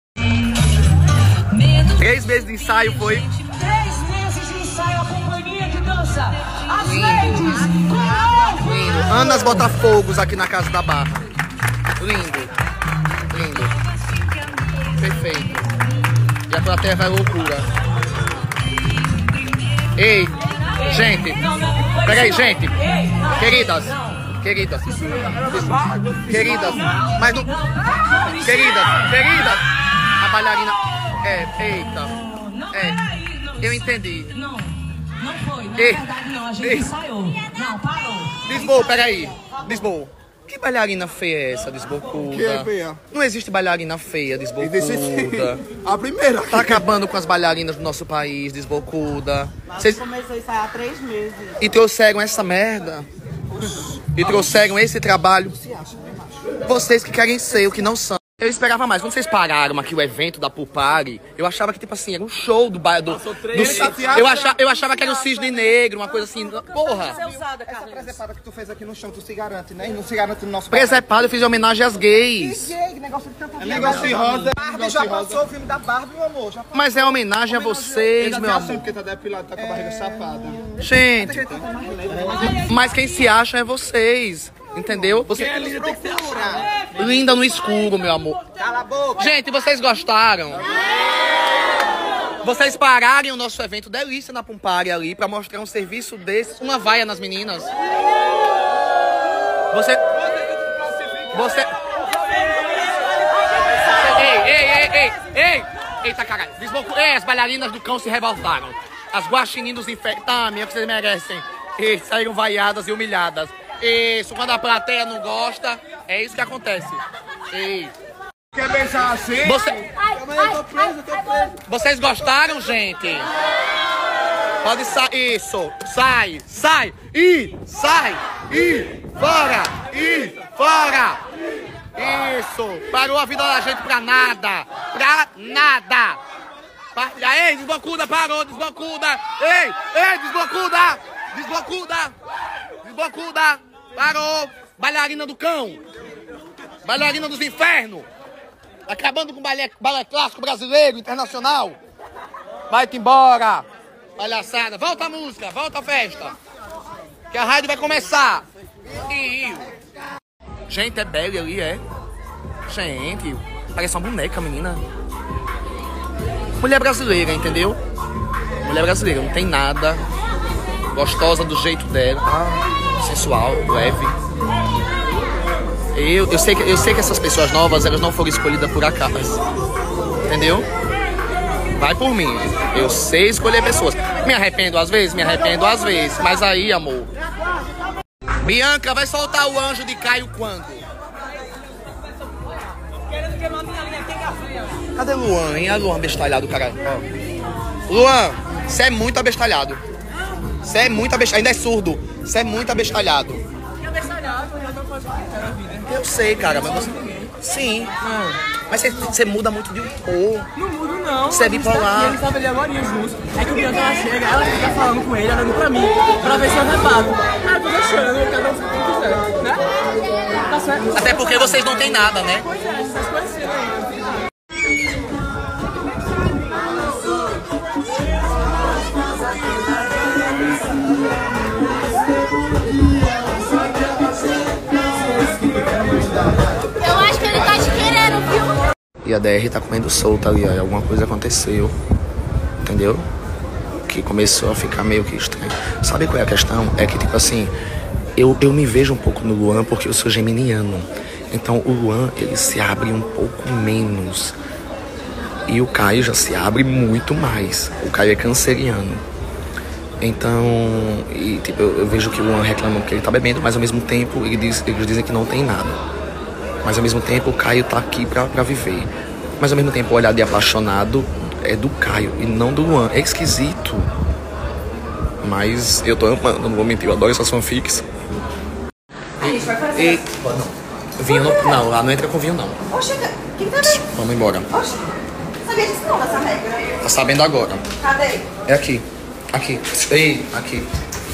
P: 3 meses de ensaio foi.
C: 3 meses de ensaio, a companhia de dança. As ladies, com
P: lindo. Anas Botafogos aqui na Casa da Barra. Lindo. Perfeito. E a plateia vai loucura. Ei! Gente, peraí, gente, queridas, mas não, queridas, a bailarina, eu entendi.
C: Não foi, na verdade não, a gente ensaiou. Não, parou.
P: Lisboa, peraí, Lisboa. Que bailarina feia é essa, desbocuda?
L: Que é feia?
P: Não existe bailarina feia, desbocuda.
L: A primeira.
P: Tá acabando com as bailarinas do nosso país, desbocuda.
S: Vocês começou a ensaiar há 3 meses.
P: E trouxeram essa merda? E trouxeram esse trabalho? Vocês que querem ser o que não são. Eu esperava mais. Quando vocês pararam aqui o evento da Pulpari, eu achava que, tipo assim, era um show do bairro eu achava que era o Cisne Negro, uma coisa assim. Porra!
S: Essa presepada que tu fez aqui no chão, tu se garante, né? E não se garante no nosso
P: presepada, eu fiz homenagem às gays.
S: Que gay, que negócio de tanto
L: negócio de rosa.
S: Barbie já passou o filme da Barbie, meu amor.
P: Mas é homenagem a vocês, meu amor.
L: Porque tá depilado, tá com a barriga chapada.
P: Gente, mas quem se acha é vocês. Entendeu? Você
L: é linda, tem que ser
P: linda no escuro, meu amor.
S: Cala a boca.
P: Gente, vocês gostaram? Vocês pararem o nosso evento delícia na Pulpari ali pra mostrar um serviço desse, uma vaia nas meninas. Você... Ei! Eita, caralho. As bailarinas do cão se revoltaram. As guaxininas dos infernos. Tá, minha, que vocês merecem. E saíram vaiadas e humilhadas. Isso, quando a plateia não gosta, é isso que acontece. Ei.
L: Quer pensar assim?
P: Vocês gostaram, gente? Pode sair. Isso. Sai. Fora. Isso. Parou a vida da gente pra nada. Ei, desbocuda, parou, desbocuda. Ei, desbocuda. Parou. Bailarina do cão. Bailarina dos infernos. Acabando com o balé clássico brasileiro, internacional. Vai-te embora. Palhaçada. Volta a música, volta a festa. Que a rádio vai começar. Gente, é Belly ali, é? Gente, parece uma boneca, menina.
A: Mulher brasileira, entendeu? Mulher brasileira, não tem nada. Gostosa do jeito dela, sensual, leve. Eu sei que essas pessoas novas, elas não foram escolhidas por acaso. Entendeu? Vai por mim. Eu sei escolher pessoas. Me arrependo às vezes, mas aí, amor. Bianca, vai soltar o anjo de Caio quando? Cadê Luan, hein? A Luan bestalhado, caralho. Luan, você é muito abestalhado. Você é muito abestalhado. Ainda é surdo. Você é muito abestalhado. Eu sei, cara, mas você... Sim. Mas você muda muito de humor.
L: Não mudo, não.
A: Você é bipolar.
L: Ele sabe ali agora junto. É que o Bianca ela chega, ela fica falando com ele, olhando pra mim, pra ver se eu rebato. Ah, eu tô deixando, cada um fica como quiser, né? Tá certo.
A: Até porque vocês não têm nada, né?
L: Pois é, essas coisas assim, não tem nada.
H: Eu acho que ele tá te querendo, viu?
A: E a DR tá comendo solta ali, ó. Alguma coisa aconteceu. Entendeu? Que começou a ficar meio que estranho. Sabe qual é a questão? É que, tipo assim, eu me vejo um pouco no Luan porque eu sou geminiano. Então o Luan, ele se abre um pouco menos. E o Caio já se abre muito mais. O Caio é canceriano. Então, e, tipo, eu vejo que o Luan reclama que ele tá bebendo, mas ao mesmo tempo eles dizem que não tem nada. Mas ao mesmo tempo o Caio tá aqui pra viver. Mas ao mesmo tempo o olhar de apaixonado é do Caio e não do Luan. É esquisito. Mas eu tô amando, não vou mentir, eu adoro essas fanfics.
H: A gente vai fazer.
A: Vinho não, lá não entra com vinho não.
H: Oxe, quem tá vendo?
A: Vamos embora.
H: Oxe, sabia disso não, dessa regra?
A: Tá sabendo agora.
H: Cadê?
A: É aqui. Aqui. Ei, aqui.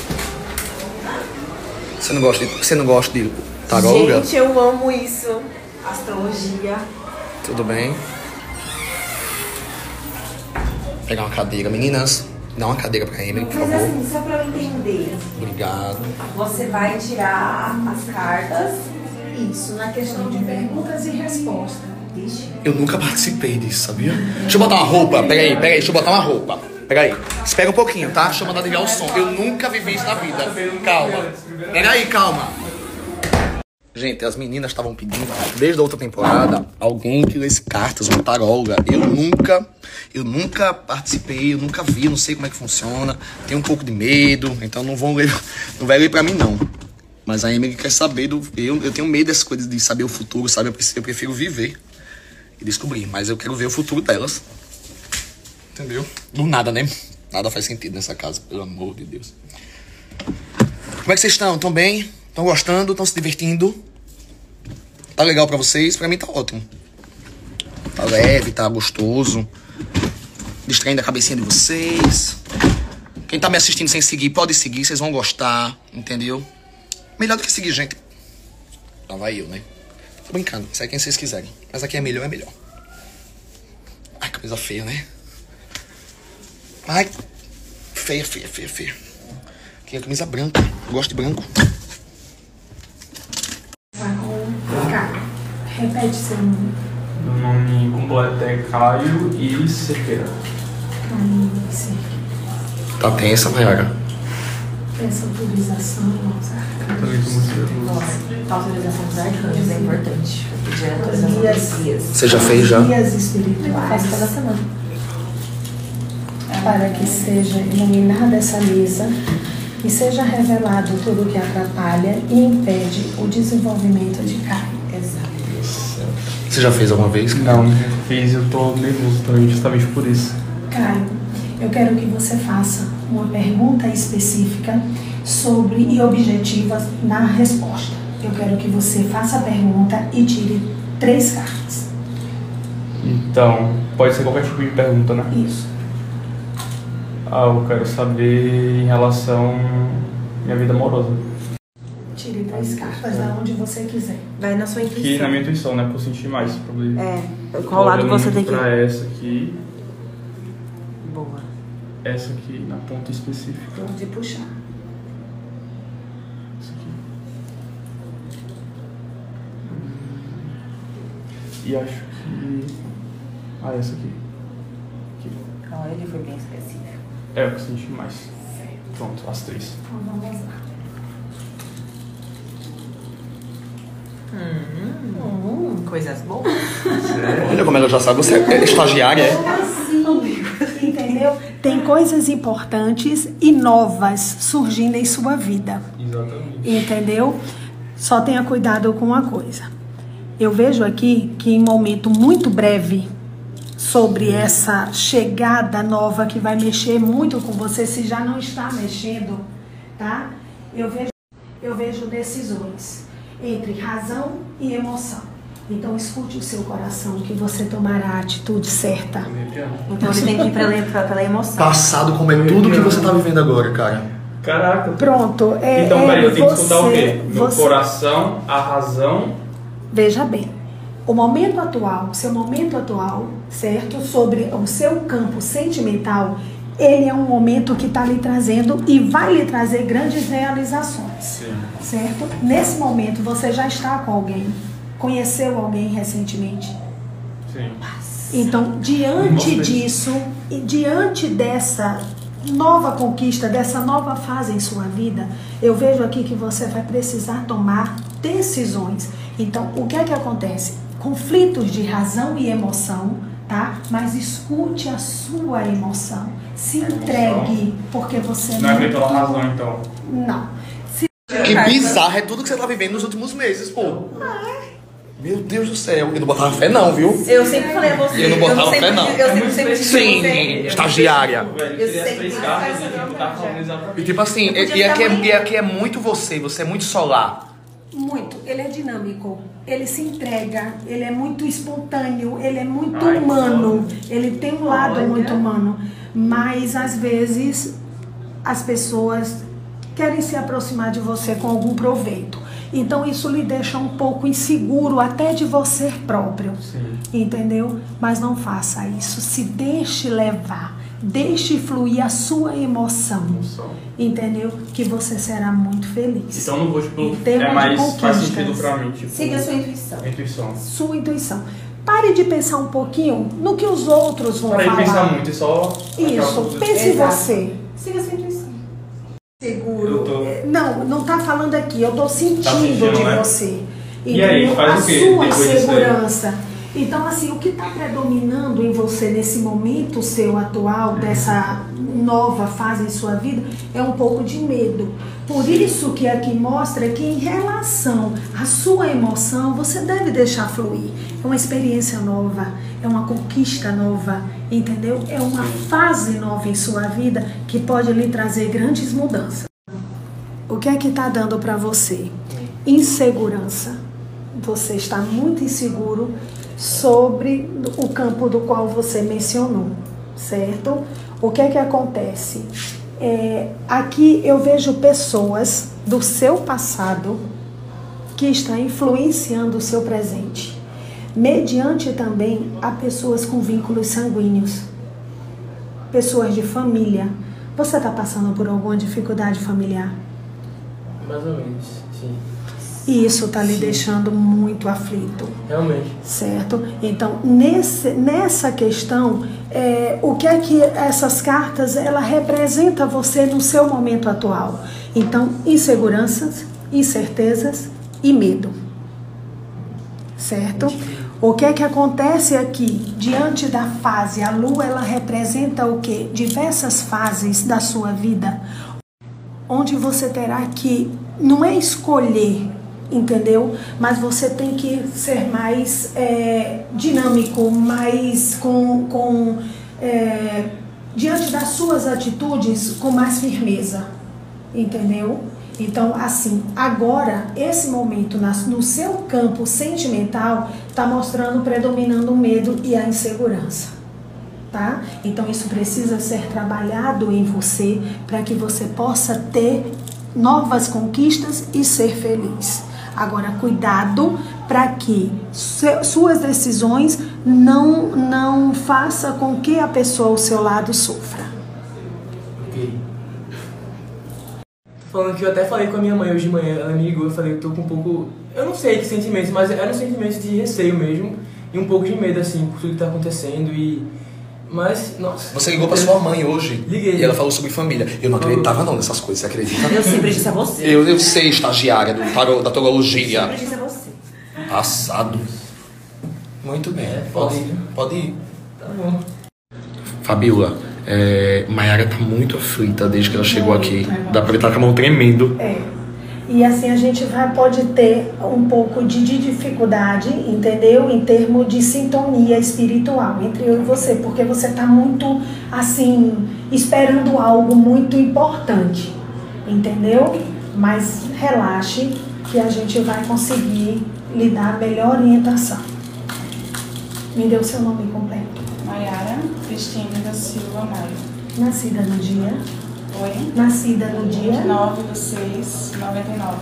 A: Você não gosta de taróloga?
I: Gente, eu amo isso. Astrologia.
A: Tudo bem? Pegar uma cadeira. Meninas, dá uma cadeira pra Emily, por favor.
I: Mas assim, só pra eu entender.
A: Obrigado.
I: Você vai tirar as cartas. Isso, na questão de perguntas e respostas.
A: Eu nunca participei disso, sabia? Deixa eu botar uma roupa. Peraí, deixa eu botar uma roupa. Peraí, espera um pouquinho, tá? Deixa eu mandar ligar o som. Eu nunca vivi isso na vida. Calma. Peraí, calma. Gente, as meninas estavam pedindo, desde a outra temporada, alguém que lesse cartas, uma taróloga. Eu nunca participei, eu nunca vi, não sei como é que funciona. Tenho um pouco de medo, então não vai ler pra mim, não. Mas a Emily quer saber eu tenho medo dessas coisas de saber o futuro, sabe? Eu prefiro viver e descobrir, mas eu quero ver o futuro delas. Entendeu? Do nada, né? Nada faz sentido nessa casa, pelo amor de Deus. Como é que vocês estão? Estão bem? Estão gostando? Estão se divertindo? Tá legal pra vocês? Pra mim tá ótimo. Tá leve, tá gostoso. Distraindo a cabecinha de vocês. Quem tá me assistindo sem seguir, pode seguir, vocês vão gostar, entendeu? Melhor do que seguir, gente. Lá vai eu, né? Tô brincando, segue quem vocês quiserem. Mas aqui é melhor. Ai, camisa feia, né? Ai, feia. Aqui é a camisa branca. Eu gosto de branco.
Q: Repete seu nome.
L: Meu nome completo é Caio e Cerqueira.
Q: Caio e Cerqueira.
A: Tá tensa, Mayara?
Q: Essa autorização,
I: autorização dos arcanos é importante. Pedir autorização dos guias.
A: Você já fez, já?
Q: Guias espirituais.
I: Faz toda semana.
Q: Para que seja iluminada essa mesa e seja revelado tudo o que atrapalha e impede o desenvolvimento de Caio.
I: Exato.
A: Você já fez alguma vez?
L: Não, fiz, eu tô nervoso também, justamente por isso.
Q: Caio, eu quero que você faça uma pergunta específica sobre e objetiva na resposta. Eu quero que você faça a pergunta e tire 3 cartas.
L: Então, pode ser qualquer tipo de pergunta, né?
Q: Isso.
L: Eu quero saber em relação à minha vida amorosa.
Q: Tire 3 cartas da onde você quiser.
I: Vai na sua intuição.
L: Que na minha intuição, né? Pra eu sentir mais esse problema.
I: Qual lado você tem que ir?
L: Pra essa aqui.
I: Boa.
L: Essa aqui, na ponta específica.
Q: Pode puxar.
L: Essa aqui. E acho que... essa aqui.
T: Não, ele foi bem expressivo.
U: É, eu senti mais. Pronto, as 3.
T: Então vamos lá. Coisas boas.
A: Olha como ela já sabe, você é estagiária, é?
Q: Entendeu? Tem coisas importantes e novas surgindo em sua vida.
U: Exatamente.
Q: Entendeu? Só tenha cuidado com uma coisa. Eu vejo aqui que em momento muito breve sobre essa chegada nova que vai mexer muito com você, se já não está mexendo, tá? Eu vejo decisões entre razão e emoção. Então escute o seu coração que você tomará a atitude certa.
T: Então ele tem que ir pela emoção.
A: Passado como é tudo que você tá vivendo agora, cara.
U: Caraca.
Q: Pronto.
U: Então, peraí, eu tenho que escutar o quê? Meu coração, a razão.
Q: Veja bem, o momento atual, seu momento atual, certo? Sobre o seu campo sentimental, ele é um momento que está lhe trazendo e vai lhe trazer grandes realizações.
U: Sim.
Q: Certo? Nesse momento, você já está com alguém. Conheceu alguém recentemente?
U: Sim.
Q: Então, diante disso, e diante dessa nova conquista, dessa nova fase em sua vida, eu vejo aqui que você vai precisar tomar decisões. Então, o que é que acontece? Conflitos de razão e emoção, tá? Mas escute a sua emoção. Se entregue, porque você
U: não é pela razão, então.
Q: Não.
A: Que bizarro é tudo que você tá vivendo nos últimos meses, pô. Meu Deus do céu, eu não botava fé não, viu?
T: Eu sempre falei a você.
A: Eu não botava fé não.
T: Eu sempre
A: Sim, estagiária.
T: Eu sempre
A: E tipo assim, e aqui é muito você é muito solar.
Q: Muito, ele é dinâmico, ele se entrega, ele é muito espontâneo, ele é muito humano, ele tem um lado muito humano, mas às vezes as pessoas querem se aproximar de você com algum proveito. Então isso lhe deixa um pouco inseguro até de você próprio.
U: Sim.
Q: Entendeu? Mas não faça isso, se deixe levar, deixe fluir a sua emoção. Entendeu? Que você será muito feliz.
U: Então não vou, tipo,
Q: mais
U: faz sentido pra mim, tipo...
T: Siga a sua intuição.
U: Intuição.
Q: Sua intuição. Pare de pensar um pouquinho no que os outros vão falar.
U: Pare de pensar muito, só...
Q: Isso, pense em você.
T: Siga a sua intuição.
Q: Seguro. Não tá falando aqui, eu tô sentindo de você.
U: E aí, faz o quê?
Q: A sua insegurança. Então, assim, o que está predominando em você nesse momento seu atual, dessa nova fase em sua vida, é um pouco de medo. Por isso que aqui mostra que em relação à sua emoção, você deve deixar fluir. É uma experiência nova, é uma conquista nova, entendeu? É uma fase nova em sua vida que pode lhe trazer grandes mudanças. O que é que está dando para você? Insegurança. Você está muito inseguro sobre o campo do qual você mencionou, certo? O que é que acontece? Aqui eu vejo pessoas do seu passado que estão influenciando o seu presente. Mediante também a pessoas com vínculos sanguíneos, pessoas de família. Você está passando por alguma dificuldade familiar?
U: Mais ou menos, sim.
Q: E isso está lhe deixando muito aflito.
U: Realmente.
Q: Certo? Então, nessa questão, o que é que essas cartas, ela representa você no seu momento atual? Então, inseguranças, incertezas e medo. Certo? O que é que acontece aqui? Diante da fase, a lua, ela representa o quê? Diversas fases da sua vida, onde você terá que, não é escolher, entendeu? Mas você tem que ser mais dinâmico, mais diante das suas atitudes, com mais firmeza, entendeu? Então, assim, agora, esse momento no seu campo sentimental está mostrando, predominando o medo e a insegurança, tá? Então, isso precisa ser trabalhado em você para que você possa ter novas conquistas e ser feliz. Agora, cuidado para que suas decisões não façam com que a pessoa ao seu lado sofra.
U: Ok. Falando que eu até falei com a minha mãe hoje de manhã, ela me ligou, eu falei, eu tô com um pouco, eu não sei que sentimentos, mas era um sentimento de receio mesmo, e um pouco de medo, assim, por tudo que tá acontecendo, e Mas, nossa.
A: Você ligou pra sua mãe hoje.
U: Liguei.
A: E ela falou sobre família. Eu não acreditava não nessas coisas, você acredita?
C: Eu sempre disse a você.
A: Eu sei, estagiária da tarologia.
C: Eu sempre disse a você.
A: Passado. Muito bem. Pode ir.
U: Tá bom.
A: Fabiola, Mayara tá muito aflita desde que ela chegou aqui. Dá pra ver que tá com a mão tremendo.
Q: E assim a gente pode ter um pouco de dificuldade, entendeu? Em termos de sintonia espiritual entre eu e você, porque você está muito, assim, esperando algo muito importante, entendeu? Mas relaxe que a gente vai conseguir lhe dar a melhor orientação. Me dê o seu nome completo.
T: Mayara Cristina da Silva Maia.
Q: Nascida no dia...
T: Oi?
Q: Nascida no dia...
T: 29/6/99.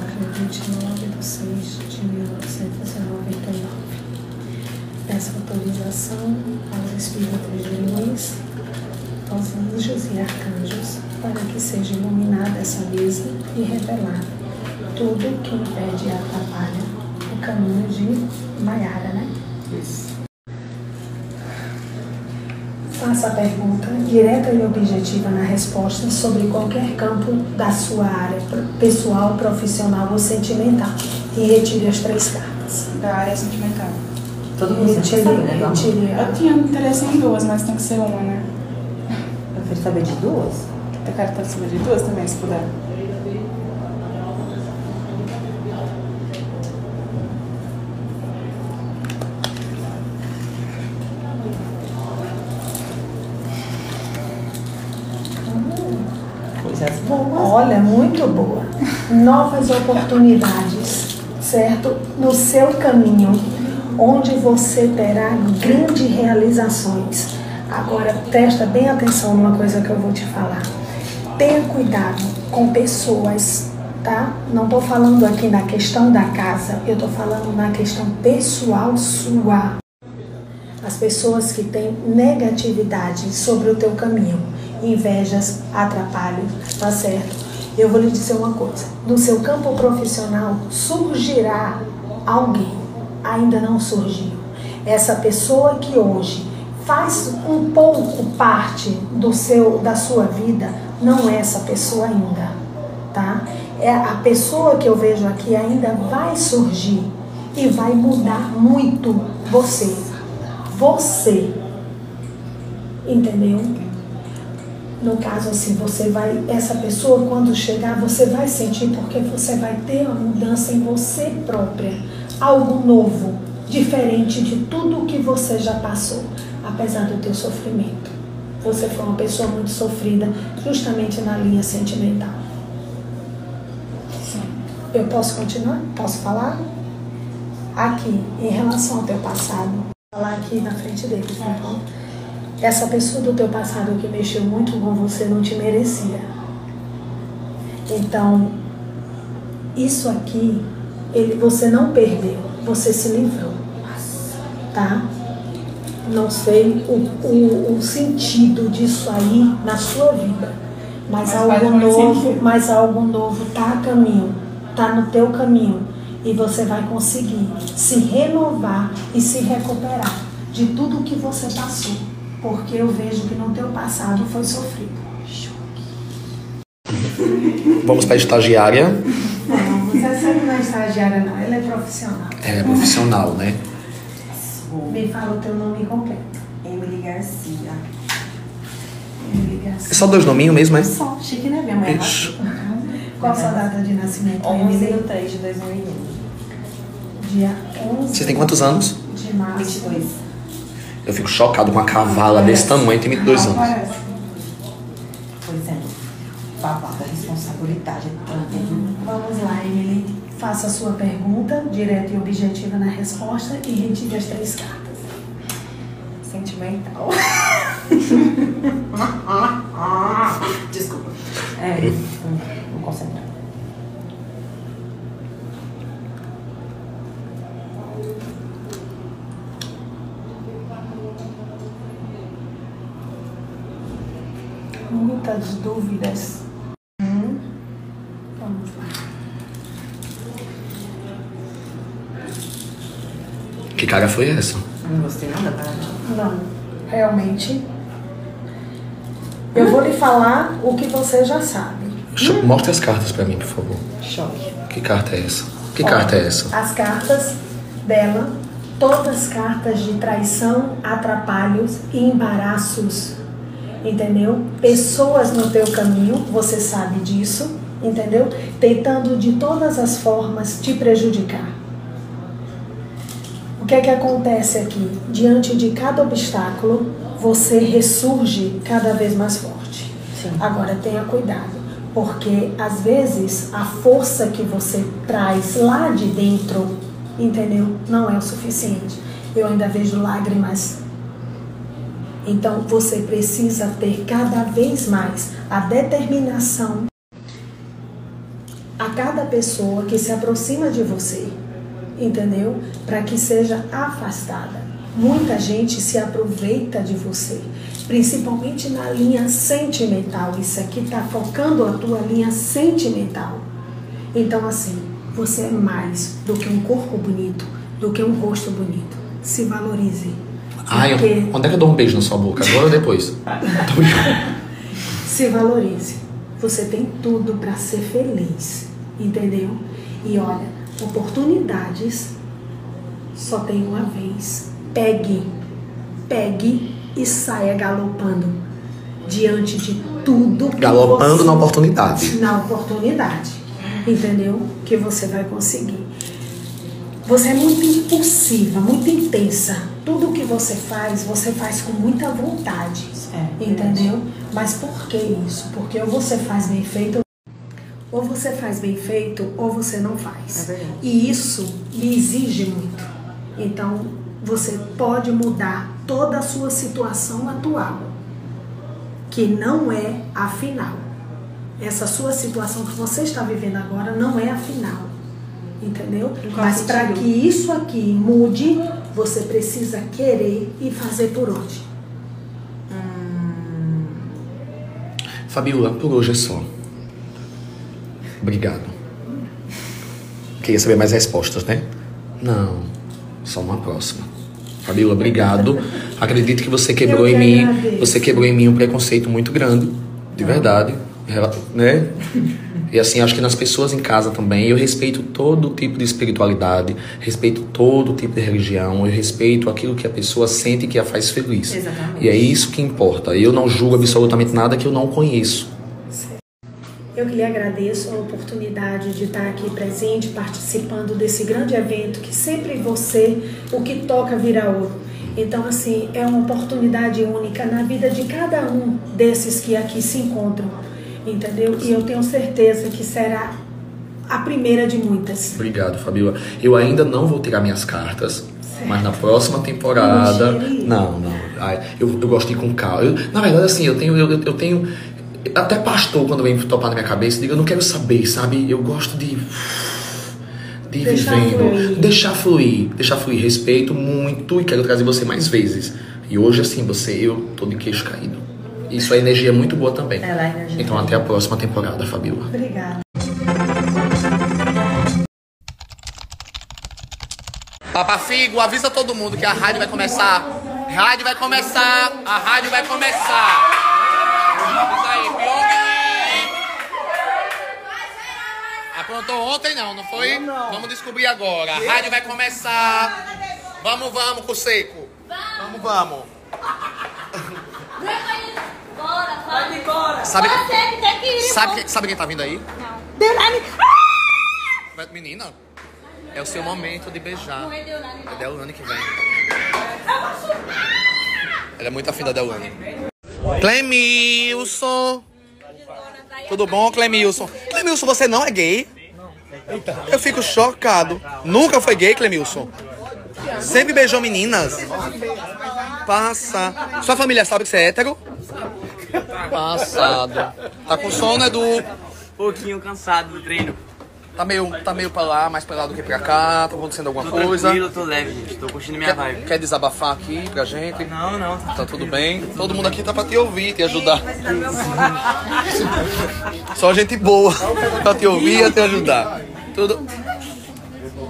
Q: 29/6/1999. Peço autorização aos Espíritos de luz, aos anjos e arcanjos, para que seja iluminada essa mesa e revelada tudo que impede e atrapalha o caminho de Mayara, né?
T: Isso.
Q: Faça a pergunta direta e objetiva na resposta sobre qualquer campo da sua área pessoal, profissional ou sentimental. E retire as 3 cartas.
T: Da área sentimental.
C: Todo mundo
Q: retire, retire.
T: Eu tinha interesse em 2, mas tem que ser uma, né?
C: Eu quero saber de 2?
T: Eu quero saber de 2 também, se puder.
Q: Olha, muito boa. Novas oportunidades, certo? No seu caminho, onde você terá grandes realizações. Agora, presta bem atenção numa coisa que eu vou te falar. Tenha cuidado com pessoas, tá? Não estou falando aqui na questão da casa, eu estou falando na questão pessoal sua. As pessoas que têm negatividade sobre o teu caminho, invejas, atrapalham, tá certo? Eu vou lhe dizer uma coisa, no seu campo profissional surgirá alguém, ainda não surgiu. Essa pessoa que hoje faz um pouco parte da sua vida, não é essa pessoa ainda, tá? É a pessoa que eu vejo aqui ainda vai surgir e vai mudar muito você. Você, entendeu? No caso assim, essa pessoa quando chegar, você vai sentir porque você vai ter uma mudança em você própria, algo novo, diferente de tudo que você já passou, apesar do teu sofrimento. Você foi uma pessoa muito sofrida, justamente na linha sentimental. Sim. Eu posso continuar? Posso falar? Aqui, em relação ao teu passado, falar aqui na frente deles, então. Essa pessoa do teu passado que mexeu muito com você não te merecia. Então, isso aqui, você não perdeu, você se livrou, tá? Não sei o sentido disso aí na sua vida, mas algo novo tá a caminho, tá no teu caminho, e você vai conseguir se renovar e se recuperar de tudo que você passou. Porque eu vejo que no teu passado foi sofrido.
A: Vamos para a estagiária.
Q: Não, você não é estagiária não, ela é profissional.
A: Ela é profissional, né?
Q: Me fala o teu nome completo.
C: Emily Garcia.
Q: Emily Garcia.
A: É só 2 nominhos mesmo, é?
C: Só, chique, né? Minha mãe é
Q: Qual a sua data de nascimento,
C: 11/3/2001.
Q: Dia 11.
A: Você tem quantos anos?
Q: De março.
C: 22.
A: Eu fico chocado com uma cavala desse tamanho, tem 22 anos.
C: Pois é, babada, responsabilidade.
Q: Vamos lá, Emily. Faça a sua pergunta, direta e objetiva na resposta e retire as 3 cartas.
C: Sentimental. Desculpa. Vou concentrar.
Q: Muitas dúvidas. Vamos lá.
A: Que cara foi essa?
C: Não gostei nada, cara.
Q: Não, realmente Eu vou lhe falar o que você já sabe.
A: Mostre as cartas pra mim, por favor.
Q: Choque.
A: Que carta é essa? Que carta é essa?
Q: As cartas dela, todas cartas de traição, atrapalhos e embaraços. Entendeu? Pessoas no teu caminho, você sabe disso, entendeu? Tentando de todas as formas te prejudicar. O que é que acontece aqui? Diante de cada obstáculo, você ressurge cada vez mais forte. Sim. Agora tenha cuidado, porque às vezes a força que você traz lá de dentro, entendeu? Não é o suficiente. Eu ainda vejo lágrimas. Então você precisa ter cada vez mais a determinação a cada pessoa que se aproxima de você, entendeu? Para que seja afastada. Muita gente se aproveita de você, principalmente na linha sentimental. Isso aqui está focando a tua linha sentimental. Então assim, você é mais do que um corpo bonito, do que um rosto bonito. Se valorize.
A: Ai, onde é que eu dou um beijo na sua boca? Agora ou depois?
Q: Se valorize. Você tem tudo para ser feliz, entendeu? E olha, oportunidades só tem uma vez. Pegue e saia galopando diante de tudo.
A: Galopando na oportunidade.
Q: Na oportunidade, entendeu? Que você vai conseguir. Você é muito impulsiva, muito intensa. Tudo que você faz com muita vontade, entendeu? Mas por que isso? Porque ou você faz bem feito, ou você não faz. E isso lhe exige muito. Então, você pode mudar toda a sua situação atual, que não é a final. Essa sua situação que você está vivendo agora não é a final. Entendeu? Mas para que isso aqui mude, você precisa querer e fazer por onde?
A: Fabiola, por hoje é só. Obrigado. Queria saber mais respostas, né? Não, só uma próxima. Fabiola, obrigado. Acredito que você quebrou em mim. Agradeço. Você quebrou em mim um preconceito muito grande, de verdade, né? E assim, acho que nas pessoas em casa também, eu respeito todo tipo de espiritualidade, respeito todo tipo de religião, eu respeito aquilo que a pessoa sente que a faz feliz. Exatamente. E é isso que importa. Eu não julgo absolutamente nada que eu não conheço.
Q: Eu que lhe agradeço a oportunidade de estar aqui presente, participando desse grande evento, que sempre você, o que toca vira ouro. Então, assim, é uma oportunidade única na vida de cada um desses que aqui se encontram. Entendeu? E eu tenho certeza que será a primeira de muitas.
A: Obrigado, Fabiola. Eu ainda não vou tirar minhas cartas, mas na próxima temporada... Não. Ai, eu gosto de ir com calma. Na verdade, assim, eu tenho... Até pastor, quando vem topar na minha cabeça, digo, eu não quero saber, sabe? Eu gosto de vivendo. Deixar fluir. Respeito muito e quero trazer você mais vezes. E hoje, assim, eu tô de queixo caído. Isso é energia muito boa também. Então até a próxima temporada, Fabiola.
Q: Obrigada.
P: Papafigo, avisa todo mundo que a rádio vai começar. A rádio vai começar. Isso aí, Pyong. Aprontou ontem não foi? Não. Vamos descobrir agora. A rádio vai começar. Vamos, Cuseco. Vamos.
H: Bora.
P: Sabe
H: você que tem que ir.
P: Sabe quem tá vindo aí?
H: Não. Deolane.
P: Menina, é o seu momento de beijar.
H: Não é Deolane, não.
P: É Deolane que vem. Ela é muito afim da Deolane. Clemilson. Tudo bom, Clemilson? Clemilson, você não é gay? Eu fico chocado. Nunca foi gay, Clemilson? Sempre beijou meninas? Passa. Sua família sabe que você é hétero? Passado. Tá com sono, Edu?
G: Pouquinho cansado do treino.
P: Tá meio pra lá, mais pra lá do que pra cá? Tá acontecendo alguma coisa?
G: Tô leve, gente. Tô curtindo minha vibe.
P: Quer desabafar aqui pra gente?
G: Não.
P: Tá tudo bem? Todo mundo aqui tá pra te ouvir, te ajudar. Só gente boa pra te ouvir e te ajudar. Tudo...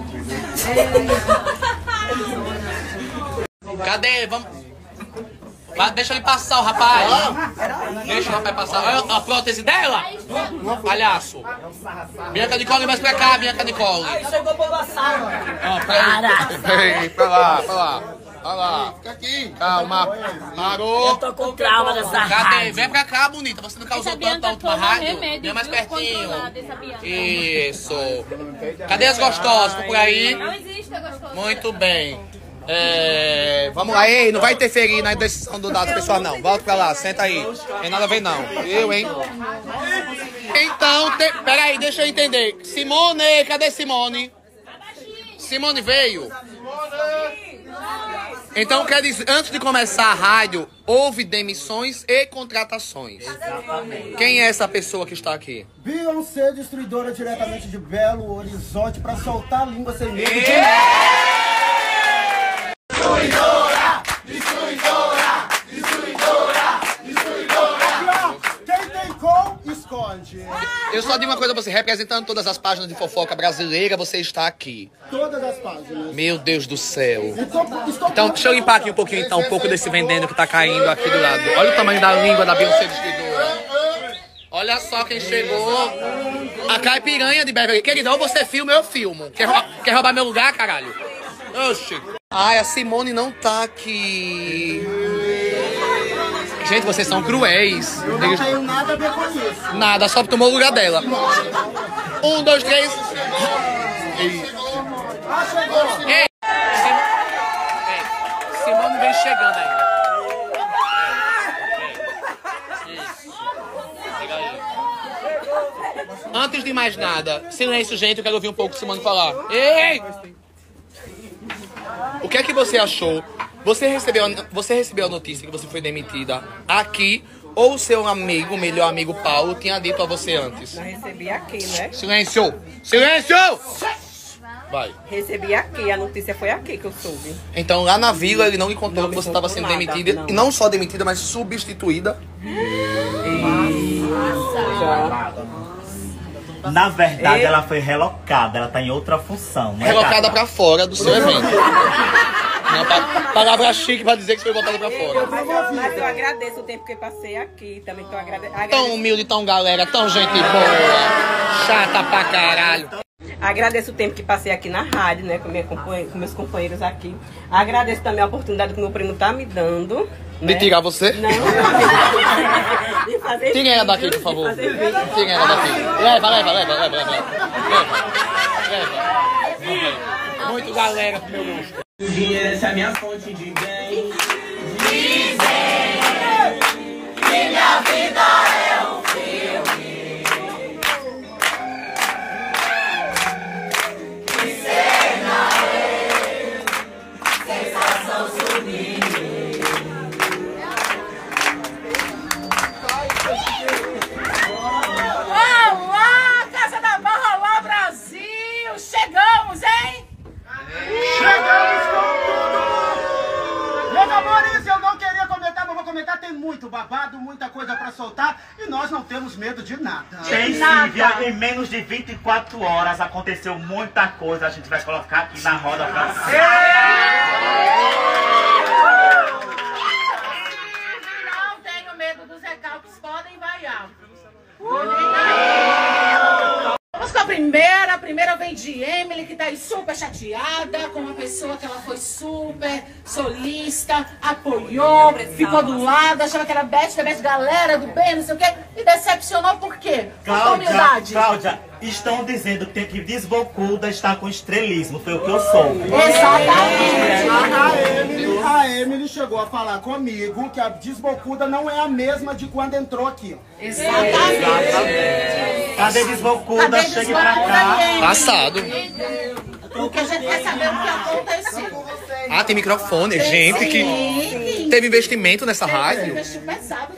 P: Cadê? Vamos... Deixa ele passar, o rapaz. Deixa o rapaz passar. Olha a prótese dela. Palhaço. Bianca Nicole, mais pra cá, Bianca Nicole.
B: Chegou pra passar,
P: Peraí, pra lá. Olha lá.
A: Fica aqui.
P: Calma. Parou.
C: Eu tô com trauma dessa rádio.
P: Vem pra cá, bonita. Você não causou tanto na última rádio? Vem mais pertinho. Isso. Cadê as gostosas? Por aí?
H: Não existe a gostosa.
P: Muito bem. Vamos lá. Ei, não vai interferir na decisão das pessoas, não. Volta pra lá. Senta aí. Tem nada a ver, não. Eu, hein? Então, peraí, deixa eu entender. Simone, cadê Simone? Simone veio? Então, quer dizer, antes de começar a rádio, houve demissões e contratações.
S: Exatamente.
P: Quem é essa pessoa que está aqui?
S: Beyoncé, destruidora diretamente de Belo Horizonte, pra soltar a língua sem medo.
R: Destruidora! Destruidora! Destruidora! Destruidora!
S: Quem tem com, esconde.
P: Eu só digo uma coisa pra você, representando todas as páginas de fofoca brasileira, você está aqui.
S: Todas as páginas.
P: Meu Deus do céu. Então, deixa eu limpar aqui um pouquinho, então, um pouco desse veneno que tá caindo aqui do lado. Olha o tamanho da língua da Beyoncé destruidora. Olha só quem chegou. A caipiranha de Beverly. Querida, ou você filma ou eu filmo. Quer roubar meu lugar, caralho? Oxi. Ai, a Simone não tá aqui. Gente, vocês são cruéis.
S: Eu não tenho nada a ver com isso.
P: Nada, só tomou o lugar dela. 1, 2, 3. Ei, Simone vem chegando aí. Antes de mais nada, silêncio, gente, eu quero ouvir um pouco Simone falar. Ei! O que é que você achou? Você recebeu a notícia que você foi demitida aqui ou seu amigo, melhor amigo Paulo, tinha dito a você antes?
D: Eu recebi aqui, né?
P: Silêncio! Silêncio! Vai.
D: Recebi aqui, a notícia foi aqui que eu soube.
P: Então lá na vila ele não lhe contou que você estava sendo demitida.
D: Não.
P: E não só demitida, mas substituída.
F: Na verdade, ela foi relocada, ela tá em outra função.
P: Relocada pra fora do seu evento. Não, palavra chique pra dizer que foi botada pra fora.
D: Mas eu agradeço o tempo que eu passei aqui. Também tô agradecendo.
P: Tão humilde, tão galera, tão gente boa. Chata pra caralho.
D: Agradeço o tempo que passei aqui na rádio, né, com meus companheiros aqui. Agradeço também a oportunidade que o meu primo tá me dando.
P: De tirar você?
D: Não. De fazer
P: Tira ela daqui, por favor. Tira ela daqui. Leva. Muito galera pro meu gosto.
U: Essa é a minha fonte de bem.
R: Dizem que minha vida é um filme. Que cena é sensação sublime.
Q: Olá, Casa da Barra, olá, Brasil! Chegamos, hein?
S: Chegamos com tudo! Meus amores, eu não queria comentar, mas vou comentar. Tem muito babado, muita coisa pra soltar e nós não temos medo de nada.
F: Tem sim, viu? Em menos de 24 horas aconteceu muita coisa. A gente vai colocar aqui na roda pra você.
Q: Não tenho medo dos recalques, podem vaiar. Vamos com a primeira. A primeira vem de Emily, que tá aí super chateada com uma pessoa que ela foi super solista, apoiou, ficou do lado, achava que era best, galera do bem, não sei o quê, e decepcionou por quê? Com humildade.
F: Cláudia, estão dizendo que tem que Desbocuda estar com estrelismo, foi o que eu soube.
S: Exatamente. A Emily chegou a falar comigo que a Desbocuda não é a mesma de quando entrou aqui.
F: Exatamente. Cadê Desbocuda? Chegue pra cá.
P: Passado.
Q: Porque a gente quer saber o que aconteceu.
P: Ah, tem microfone. Gente que teve investimento nessa rádio.
Q: Pesado.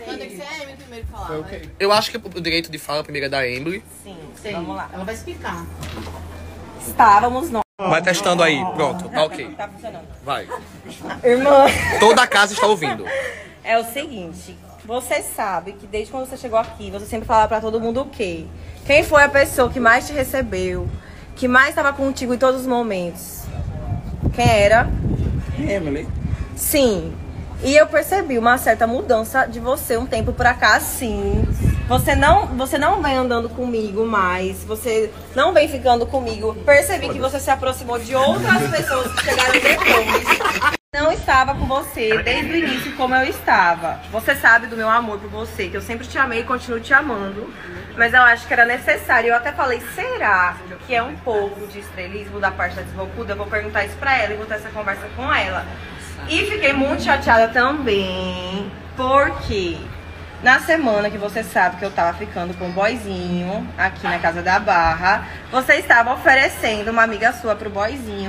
P: Eu acho que o direito de fala primeiro é da Emily.
D: Sim,
Q: vamos lá. Ela vai explicar.
D: Estávamos nós.
P: Vai testando aí. Pronto, tá ok.
D: Tá funcionando.
P: Vai.
D: Irmã.
P: Toda a casa está ouvindo.
D: É o seguinte, você sabe que desde quando você chegou aqui, você sempre fala pra todo mundo o quê? Quem foi a pessoa que mais te recebeu, que mais estava contigo em todos os momentos? Quem era?
U: Emily.
D: Sim. E eu percebi uma certa mudança de você um tempo pra cá, sim. Você não vem andando comigo mais, você não vem ficando comigo. Percebi que você se aproximou de outras pessoas que chegaram depois. Não estava com você desde o início como eu estava. Você sabe do meu amor por você, que eu sempre te amei e continuo te amando. Mas eu acho que era necessário. Eu até falei, será que é um pouco de estrelismo da parte da Desbocuda? Eu vou perguntar isso pra ela e vou ter essa conversa com ela. E fiquei muito chateada também, porque na semana que você sabe que eu tava ficando com um boyzinho aqui na Casa da Barra, você estava oferecendo uma amiga sua pro boyzinho.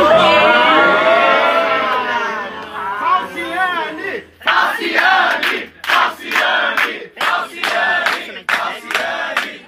R: Falciane! Falciane! Falciane! Falciane! Falciane!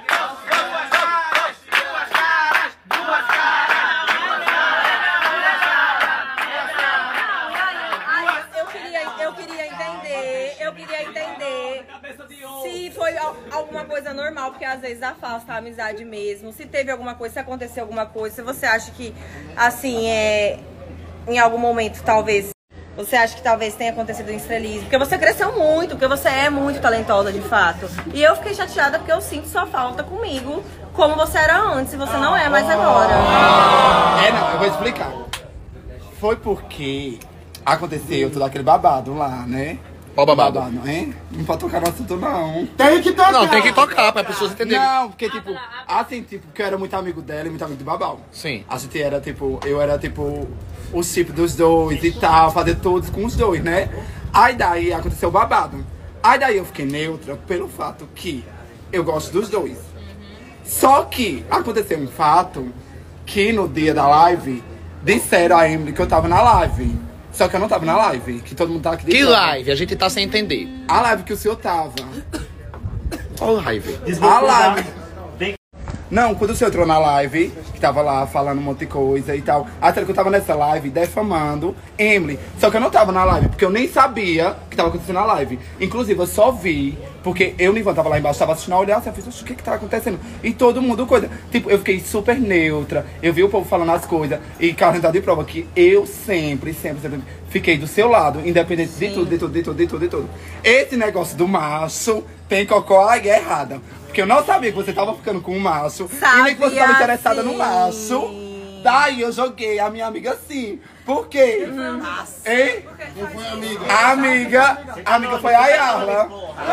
D: Eu queria entender se foi alguma coisa normal, porque às vezes afasta a amizade mesmo. Se teve alguma coisa, se aconteceu alguma coisa, se você acha que, assim, em algum momento, talvez, você acha que talvez tenha acontecido um estrelismo. Porque você cresceu muito, porque você é muito talentosa, de fato. E eu fiquei chateada porque eu sinto sua falta comigo, como você era antes, e você não é mais agora.
A: Não, eu vou explicar. Foi porque aconteceu todo aquele babado lá, né?
P: Qual babado?
A: Hein? Não pode tocar no assunto, não.
S: Tem que tocar.
P: Não, tem que tocar pra pessoas entenderem.
A: Não, porque, tipo, assim, tipo, porque eu era muito amigo dela e muito amigo do Babal.
P: Sim.
A: A gente era, tipo, eu era, tipo, o chip dos dois e tal, fazer todos com os dois, né? Aí daí aconteceu o babado. Aí daí eu fiquei neutra pelo fato que eu gosto dos dois. Só que aconteceu um fato que no dia da live disseram a Emily que eu tava na live. Só que eu não tava na live, que todo mundo tá aqui.
P: Que live? A gente tá sem entender.
A: A live que o senhor tava.
P: Qual live?
A: A live. Não, quando o senhor entrou na live, que tava lá falando um monte de coisa e tal, até que eu tava nessa live defamando Emily. Só que eu não tava na live, porque eu nem sabia que tava acontecendo na live. Inclusive, eu só vi, porque eu e o Ivan tava lá embaixo, tava assistindo a olhar, assim, eu fiz, o que tá acontecendo? E todo mundo, coisa. Tipo, eu fiquei super neutra, eu vi o povo falando as coisas, e Carlos tá de prova que eu sempre fiquei do seu lado, independente de tudo. Esse negócio do macho tem cocô aí errada. Porque eu não sabia que você tava ficando com um macho. E nem que você tava interessada no macho. Daí eu joguei a minha amiga assim. Por quê? Hein?
R: Quem foi a amiga?
A: A amiga foi a Yarla.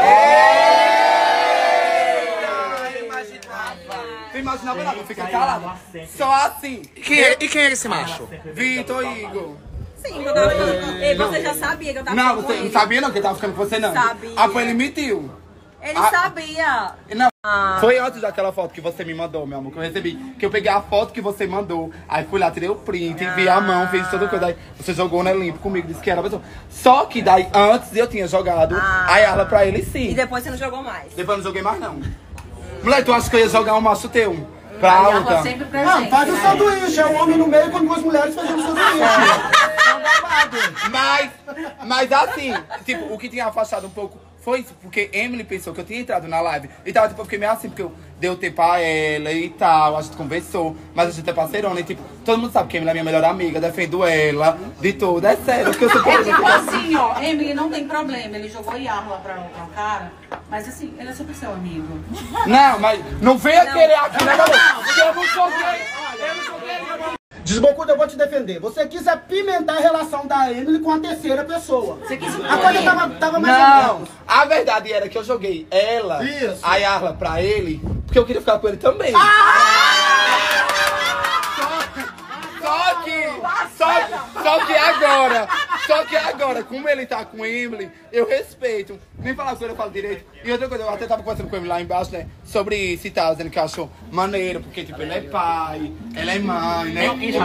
A: Tu imaginava nada, eu fiquei calada. Só assim.
P: E quem é esse macho?
A: Vitor Igor.
D: Sim, eu tava ficando. E você já sabia que eu tava ficando com
A: Não, você
D: ele?
A: não sabia não que ele tava ficando com você, não.
D: Sabia.
A: Ah, foi ele mentiu.
D: Ele sabia.
A: Não, foi antes daquela foto que você me mandou, meu amor, que eu recebi. Que eu peguei a foto que você mandou, aí fui lá, tirei o print, vi a mão, fiz toda coisa. Aí você jogou no limpo comigo, disse que era a pessoa. Só que daí, antes eu tinha jogado a Yarla pra ele sim.
D: E depois você não jogou mais?
A: Depois eu não joguei mais, não. Mulher, tu acha que eu ia jogar um macho teu? Pra outra?
S: Não, faz o sanduíche, é o homem no meio com duas mulheres fazendo sanduíche.
A: Mas assim, tipo, o que tinha afastado um pouco foi isso, porque Emily pensou que eu tinha entrado na live. E tal, tipo, eu fiquei meio assim, porque eu dei o tempo a ela e tal, a gente conversou, mas a gente é parceirona e tipo, todo mundo sabe que Emily é minha melhor amiga, defendo ela, de tudo, é sério, porque eu sou
Q: É tipo assim, ó, Emily não tem problema, ele jogou Yarla pra um cara, mas assim, ele é super seu amigo.
A: Não, mas não venha querer aqui, né, galera? Porque eu não joguei.
S: Desbocuda, eu vou te defender. Você quis apimentar a relação da Emily com a terceira pessoa.
Q: Você quis
S: a coisa tava mais
A: Não, a verdade era que eu joguei ela, a Yarla, pra ele, porque eu queria ficar com ele também. Só que agora, como ele tá com Emily, eu respeito. Nem falar com ele, eu falo direito. E outra coisa, eu até tava conversando com ele lá embaixo, né? Sobre isso e tal, dizendo que achou maneiro, porque tipo, ele é pai, ela é mãe, né?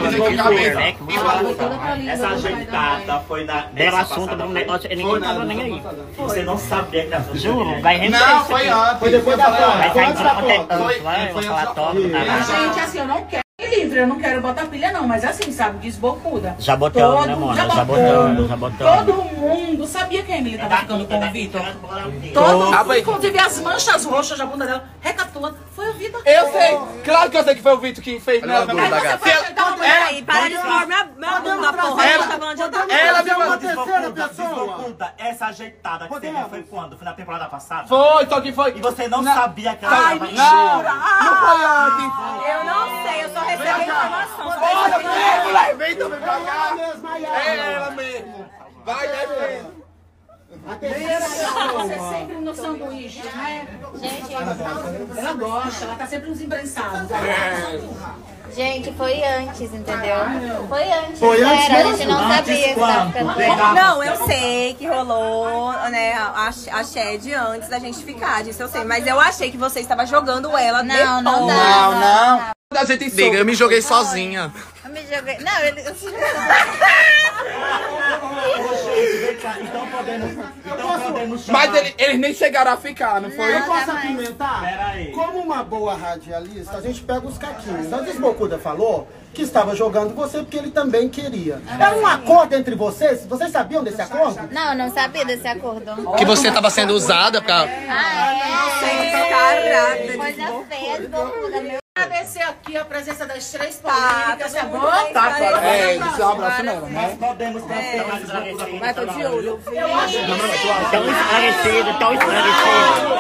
F: Essa ajeitada foi na...
C: Dela assunto do negócio, ninguém tava nem aí.
F: Você não sabia que tava
C: Juro, vai render
A: Não,
C: isso
A: foi
C: aqui.
A: antes.
S: Foi depois da prova.
C: Vai
S: Foi
C: sair
S: antes da
C: de
S: prova.
C: vai falar top,
Q: Gente, assim, eu não quero livre, eu não quero botar pilha não, mas assim, sabe, desbocuda.
C: Já botamos, né, mano? Já botamos.
Q: Todo mundo sabia que a Emily tava ficando com o Vitor. Todo, inclusive as manchas roxas da bunda dela, recapitulando, foi o Vitor.
L: Eu sei, claro que eu sei que foi o Vitor que fez nela.
D: Peraí, para de pôr minha bunda, porra. Ela tá falando de outra coisa.
S: Ela viu uma terceira
F: Desculpa, essa ajeitada que você viu foi quando? Foi na temporada passada?
L: Foi, só que foi.
F: E você não sabia que ela tava
L: Não foi antes.
D: Eu não sei, eu só recebi informação.
L: Vem também pra cá. É ela mesmo. Vai, defende.
Q: A terceira você sempre no sanduíche, né?
H: Gente,
Q: ela gosta, ela tá sempre nos embrançados.
H: Gente, foi antes, entendeu? Foi antes.
S: Foi antes
H: a gente
S: mesmo?
H: não sabia que tava ficando.
D: Não, eu sei que rolou, né, a Shed antes da gente ficar, disso eu sei. Mas eu achei que você estava jogando ela depois.
H: Não.
L: A gente
A: Diga, eu me joguei sozinha.
H: Eu me joguei. Não, ele.
F: Então podemos
L: Mas eles nem chegaram a ficar, não foi?
S: Eu posso apimentar?
F: Peraí.
S: Como uma boa radialista, a gente pega os caquinhos. A Desbocuda falou que estava jogando você porque ele também queria. Era um acordo entre vocês? Vocês sabiam desse acordo?
H: Não, eu não sabia desse acordo.
A: Que você estava sendo usada pra...
H: Coisa feia, Desbocuda, meu.
Q: Agradecer aqui a presença das três polêmicas, tá bom?
L: Isso é um abraço nela, né?
F: Nós podemos ter
D: Vai, tô de olho.
Q: Eu acho que
C: Tão esclarecido, tão esclarecido.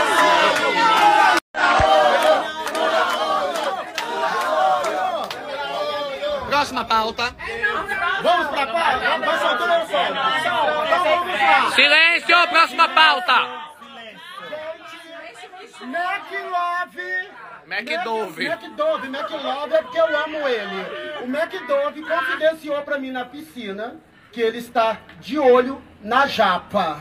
A: Próxima pauta.
S: Vamos pra pauta? Vai soltando ou só?
A: Silêncio, próxima pauta.
S: McDove é porque eu amo ele. O McDove confidenciou pra mim na piscina que ele está de olho na japa.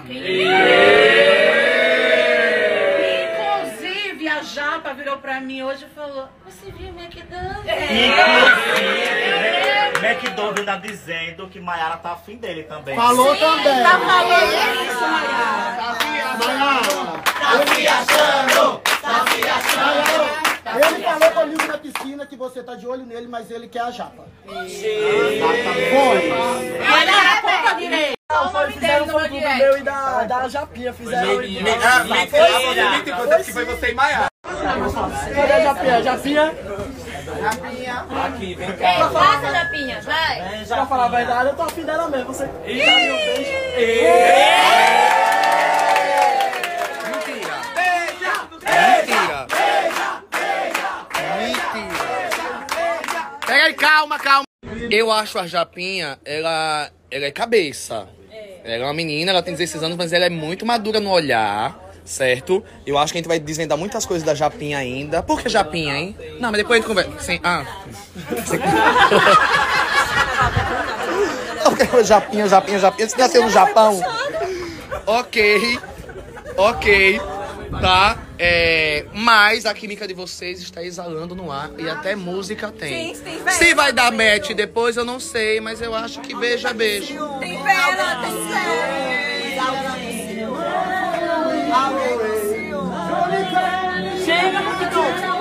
Q: inclusive a Japa virou pra mim hoje e falou: você viu o McDove?
F: Inclusive, McDove tá dizendo que Maiara tá afim dele também.
S: Falou também.
Q: Tá falando isso, Maiara.
S: Tá se achando. Ele falou comigo na piscina que você tá de olho nele, mas ele quer a japa. Foi.
Q: Olha, conta direito.
U: Fizeram foi do meu e da Japinha. Fizeram.
L: Que foi você e Maiara.
U: Cadê a Japinha? Japinha?
L: Aqui, vem cá.
H: Ei, passa, Japinha, vai.
U: Pra falar a verdade, eu tô afim dela mesmo. Você.
A: Mentira. Peraí, calma. Eu acho a Japinha, ela é cabeça. Ela é uma menina, ela tem 16 anos, mas ela é muito madura no olhar, certo? Eu acho que a gente vai desvendar muitas coisas da Japinha ainda. Por que Japinha, hein? Não, mas depois a gente conversa. Sim, Ok, Japinha. Você nasceu no Japão? Ok. Tá? Mas a química de vocês está exalando no ar e até música tem.
D: Sim,
A: se vai dar match depois, eu não sei, mas eu acho que beijo.
D: Tem pena,
Q: Chega, Mukito.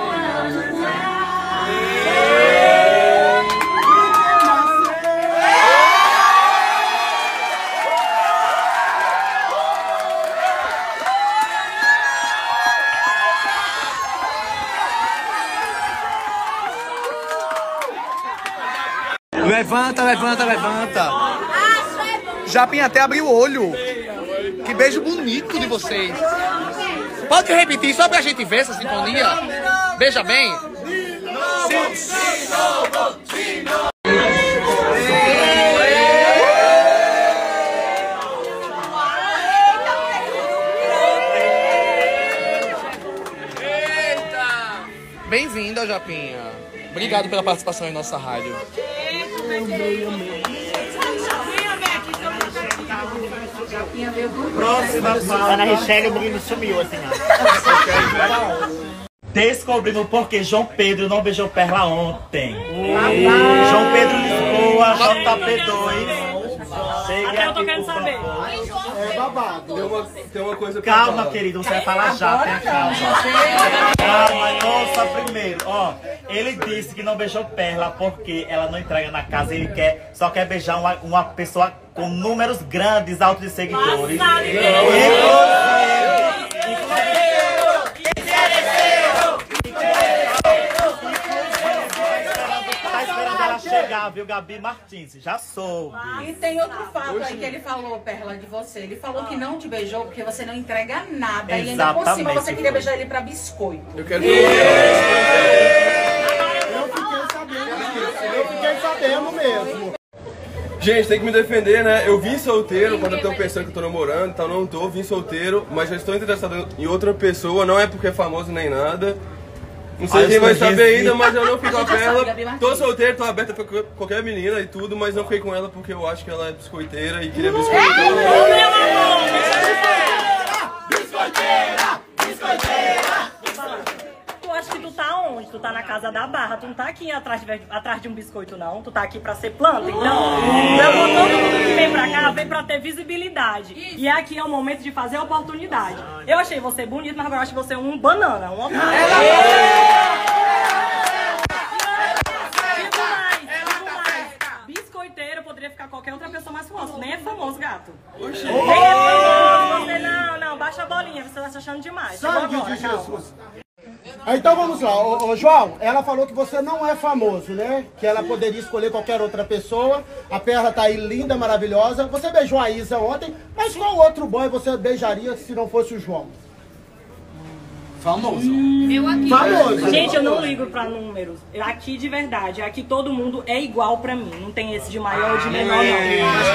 A: Levanta. Japinha até abriu o olho. Que beijo bonito de vocês. Pode repetir só pra gente ver essa sintonia? Beija bem. Bem-vinda, Japinha. Obrigado pela participação em nossa rádio.
F: Próxima
C: Tá na hashtag, o menino sumiu assim, ó.
F: Descobrimos por que João Pedro não beijou Perla ontem. João Pedro Lisboa, JP2.
Q: Até eu tô querendo saber.
S: É babado.
L: Tem uma coisa pra
F: Calma,
L: falar.
F: querido, você vai falar já, tenha calma. Calma, nossa, primeiro, ó. Ele disse que não beijou Perla porque ela não entrega na casa, ele só quer beijar uma pessoa com números grandes, altos de seguidores. Tá esperando ela chegar, viu, Gabi Martins? Já sou.
Q: E tem outro fato aí que ele falou, Perla, de você. Ele falou que não te beijou porque você não entrega nada. E ainda por cima você queria beijar ele pra biscoito.
L: Eu quero
S: Eu fiquei sabendo mesmo.
L: Gente, tem que me defender, né? Eu vim solteiro quando eu tô pensando que eu tô namorando, então não tô, vim solteiro, mas já estou interessado em outra pessoa, não é porque é famoso nem nada. Não sei quem vai saber ainda, mas eu não fico com a Perla. Tô solteiro, tô aberta pra qualquer menina e tudo, mas não fiquei com ela porque eu acho que ela é biscoiteira e queria biscoito.
C: Biscoiteira! Biscoiteira! Tu acha que tu tá onde? Tu tá na casa da Barra, tu não tá aqui atrás de um biscoito, não. Tu tá aqui pra ser planta, então. Todo mundo que vem pra cá vem pra ter visibilidade. E aqui é o momento de fazer a oportunidade. Eu achei você bonito, mas agora eu acho você um banana, um otário. Biscoiteiro poderia ficar qualquer outra pessoa mais famosa. Nem é famoso, gato.
S: Oxi.
C: Nem é famoso. Você não, baixa a bolinha, você tá se achando demais.
S: Sangue de Jesus. Então vamos lá, ô João, ela falou que você não é famoso, né? Que ela poderia escolher qualquer outra pessoa. A Perla tá aí linda, maravilhosa. Você beijou a Isa ontem, mas qual outro boy você beijaria se não fosse o João?
A: Famoso.
C: Eu aqui.
S: Famoso.
C: Gente, eu não ligo pra números. Aqui de verdade, aqui todo mundo é igual pra mim. Não tem esse de maior ou de menor, não. Acho que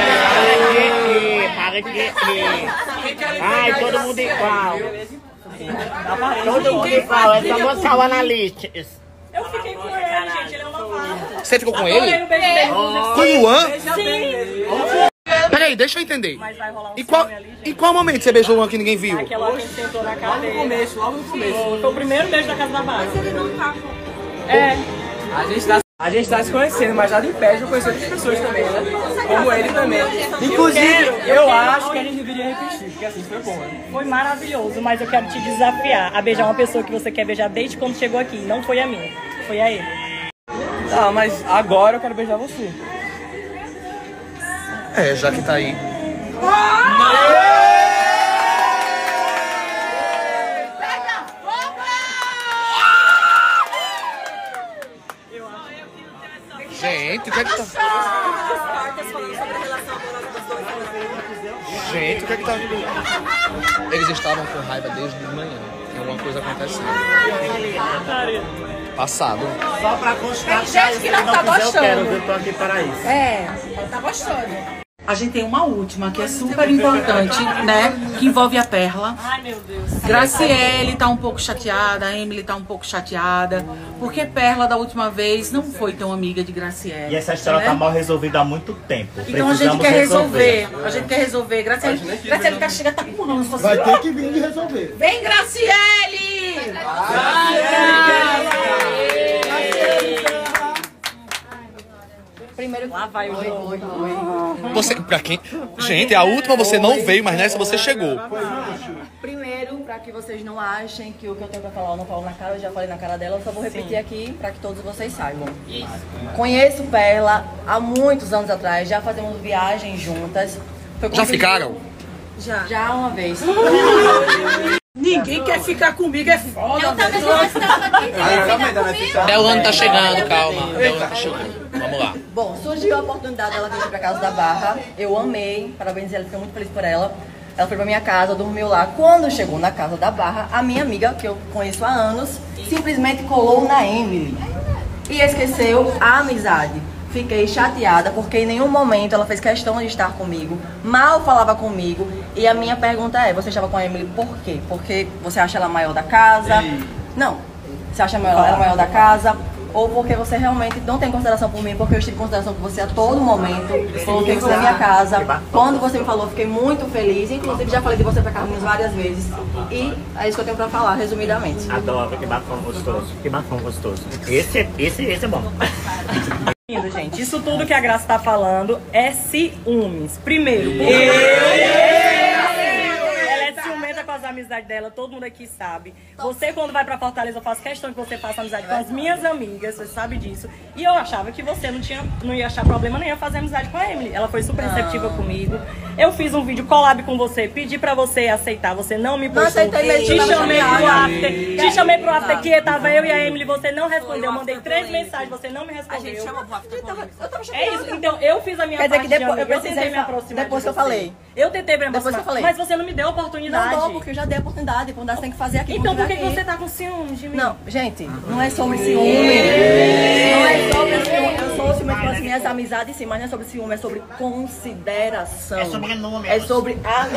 C: todo mundo
F: Ai, todo mundo igual. Todo mundo igual, é só mostrar o analytics.
C: Eu fiquei com ele, gente, ele é uma farra.
A: Você ficou com ele?
C: Adorei o beijo dele.
A: Com o Luan?
C: Sim.
A: Peraí, deixa eu entender. Em qual momento você beijou o Luan que ninguém viu?
C: Aquela que sentou na cadeira.
U: Logo no começo.
C: Foi o primeiro beijo da casa da Barra. Mas ele não tá.
U: A gente tá se conhecendo, mas nada impede de conhecer outras pessoas também, né? Como ele também. Inclusive, eu acho que a gente deveria repetir, porque assim foi bom, né?
C: Foi maravilhoso, mas eu quero te desafiar a beijar uma pessoa que você quer beijar desde quando chegou aqui. Não foi a mim, foi a ele.
U: Tá, mas agora eu quero beijar você.
A: É, já que tá aí. Gente, o que é que tá... Gente, o que é que tá... Eles estavam com raiva desde de manhã. Tem alguma coisa acontecendo. Passado.
F: Só pra constar,
Q: tem gente que não tá gostando.
F: Eu quero, eu tô aqui para isso.
Q: Tá gostando. A gente tem uma última que é super importante, né? Que envolve a Perla.
C: Ai, meu Deus.
Q: Graciele tá um pouco chateada, a Emily tá um pouco chateada, porque Perla da última vez não foi tão amiga de Graciele.
F: E essa história tá mal resolvida há muito tempo.
Q: Então a gente quer resolver. A gente quer resolver. Graciele Castiga tá com o
S: Vai ter que vir e resolver.
Q: Vem, Graciele!
C: Primeiro lá vai o
A: Você, pra quem... Gente, a última você não veio, mas nessa você chegou.
D: Primeiro, pra que vocês não achem que o que eu tenho pra falar eu não falo na cara, eu já falei na cara dela, eu só vou repetir aqui pra que todos vocês saibam. Isso. Conheço Perla há muitos anos atrás, já fazemos viagens juntas.
A: Já ficaram?
D: Já uma vez.
B: Ninguém quer ficar comigo, é foda.
H: Eu também não estava aqui.
A: Delano tá chegando, calma. Delano tá chegando. Vamos lá.
D: Bom, surgiu a oportunidade dela vir pra casa da Barra. Eu amei, parabéns, ela, fiquei muito feliz por ela. Ela foi pra minha casa, dormiu lá. Quando chegou na casa da Barra, a minha amiga, que eu conheço há anos, simplesmente colou na Emily. E esqueceu a amizade. Fiquei chateada porque em nenhum momento ela fez questão de estar comigo, mal falava comigo. E a minha pergunta é, você estava com a Emily por quê? Porque você acha ela maior da casa? Não. Você acha ela maior da casa? Ou porque você realmente não tem consideração por mim, porque eu tive consideração por você a todo momento. Coloquei você na minha casa. Quando você me falou, eu fiquei muito feliz. Inclusive, já falei de você pra Carlinhos várias vezes. E é isso que eu tenho pra falar, resumidamente.
F: Adoro, que bafão gostoso. Que bafão gostoso. Esse é bom.
C: Gente, isso tudo que a Graça tá falando é ciúmes. Primeiro, ela é ciumenta com as
E: amizades dela, todo mundo aqui sabe. Você, quando vai pra Fortaleza, eu faço questão que você faça amizade com as minhas amigas, você sabe disso. E eu achava que você não ia achar problema nenhum fazer amizade com a Emily. Ela foi super receptiva comigo. Eu fiz um vídeo collab com você, pedi pra você aceitar, você não me postou. Te chamei pro after que tava eu e a Emily, você não respondeu. Mandei 3 mensagens, você não me respondeu.
D: A gente chamou pro after comigo.
E: É isso, então eu fiz a minha parte.
D: Quer dizer que depois,
E: eu tentei me aproximar.
D: Depois que eu falei.
E: Eu tentei me aproximar.
D: Depois que eu falei.
E: Mas você não me deu oportunidade.
D: Não, porque eu já dei a oportunidade. Quando você tem que fazer aqui.
E: Então por que você tá com ciúme de mim?
D: Não, gente, não é sobre ciúme. Não é sobre ciúme. Eu sou ciúme com as minhas amizades, sim, mas não é sobre ciúme, é sobre consideração.
O: É sobre números.
D: É sobre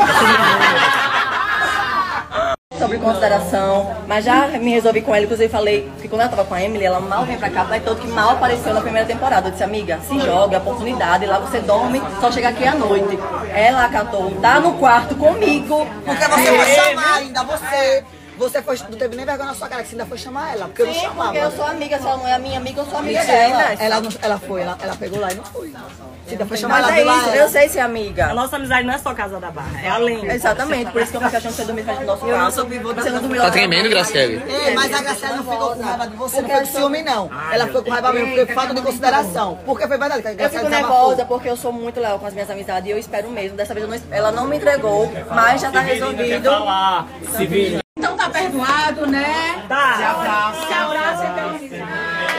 D: sobre consideração, mas já me resolvi com ela, inclusive falei que quando ela tava com a Emily, ela mal vem pra cá, daí todo que mal apareceu na primeira temporada. Eu disse, amiga, se joga, é oportunidade, lá você dorme, só chega aqui à noite. Ela acatou, tá no quarto comigo.
V: Porque você vai chamar ainda, você foi, não teve nem vergonha na sua cara, que você ainda foi chamar ela, porque eu não chamava.
D: Porque eu sou amiga, se ela não é a minha amiga, eu sou amiga
V: Mentira,
D: dela.
V: Ela pegou lá e não foi. Você ainda foi chamar
D: Mas
V: ela
D: é
V: de lá.
D: isso, eu sei ser amiga.
E: A nossa amizade não é só Casa da Barra, é além.
D: Exatamente, por isso que eu fico achando que você dormiu no nosso quarto. Eu não sou pivô da
A: Tá tremendo, Graciele?
V: Mas a Graciela não ficou com raiva de você, não foi de ciúme, não. Ela ficou com raiva mesmo, porque falta de consideração. Porque foi verdade que a
D: Eu
V: Graciela
D: fico nervosa porque eu sou muito leal com as minhas amizades e eu espero mesmo. Dessa vez ela não me entregou, mas já tá resolvido.
Q: Então tá perdoado, né?
E: Tá.
Q: Se abraça. Se abraça e felicidade.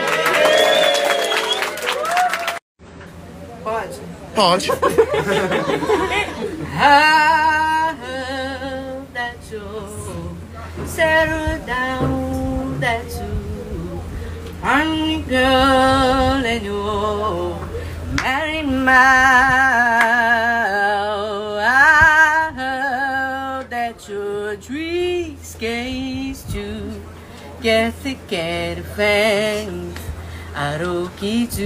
D: Pode?
A: Pode.
W: I heard that you settled down, that you only girl and you married my. I heard that your dreams case to get the cat fans out of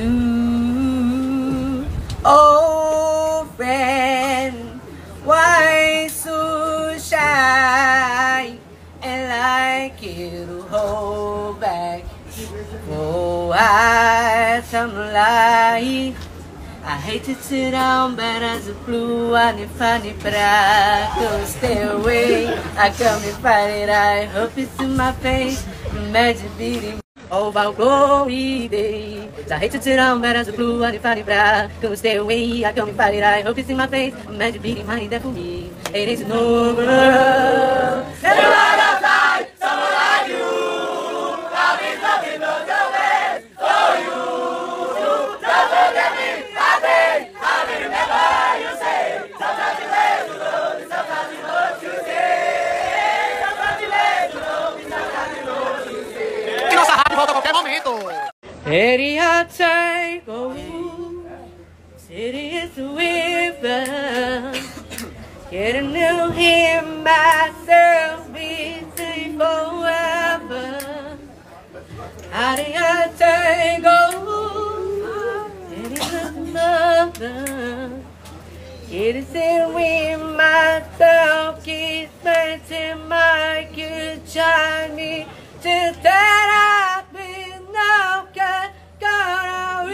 W: you. Oh, friend, why so shy and like you to hold back? Oh, I some life. I hate to sit down, but as a blue and funny, but I don't stay away. I come and fight it. I hope it's in my face. Imagine beating. Oh, I'll glory day. I hate to sit down, but as a blue and funny, but I don't stay away. I come and fight it. I hope it's in my face. Imagine beating my death for me. It isn't over. Never mind outside, someone like you. I'll be nothing but the best for you. Don't forget me, I think. I will remember you say. Sometimes you let you know, sometimes you know what you say. Sometimes you let you know, sometimes you know what you say.
A: E nossa rádio volta a qualquer momento.
W: Ready I take a city is a river. Getting to hear myself be safe forever. How do I take a city is a mother. It is in with myself, keep spending my good journey to that I've been no good, gonna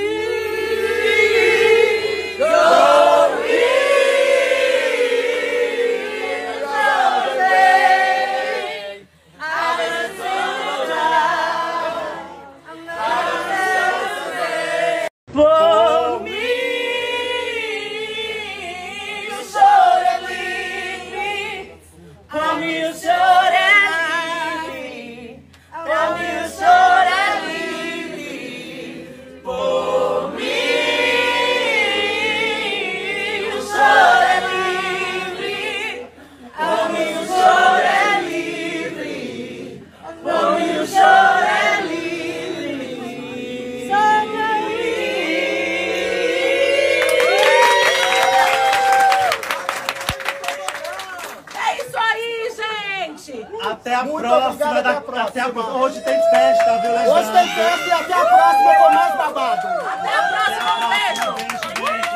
W: for me, you shouldn't leave me. For me, you shouldn't leave me. For me, you shouldn't leave me. For me, you shouldn't leave me. For me, you shouldn't leave me. For me, you shouldn't leave me.
Q: É isso aí, gente!
F: Até a
S: Muito
F: próxima.
S: obrigado, até a próxima.
F: Até a próxima. Hoje tem festa, viu, Legenda?
S: Hoje tem festa e até a próxima com mais babado.
Q: Até a próxima, um beijo!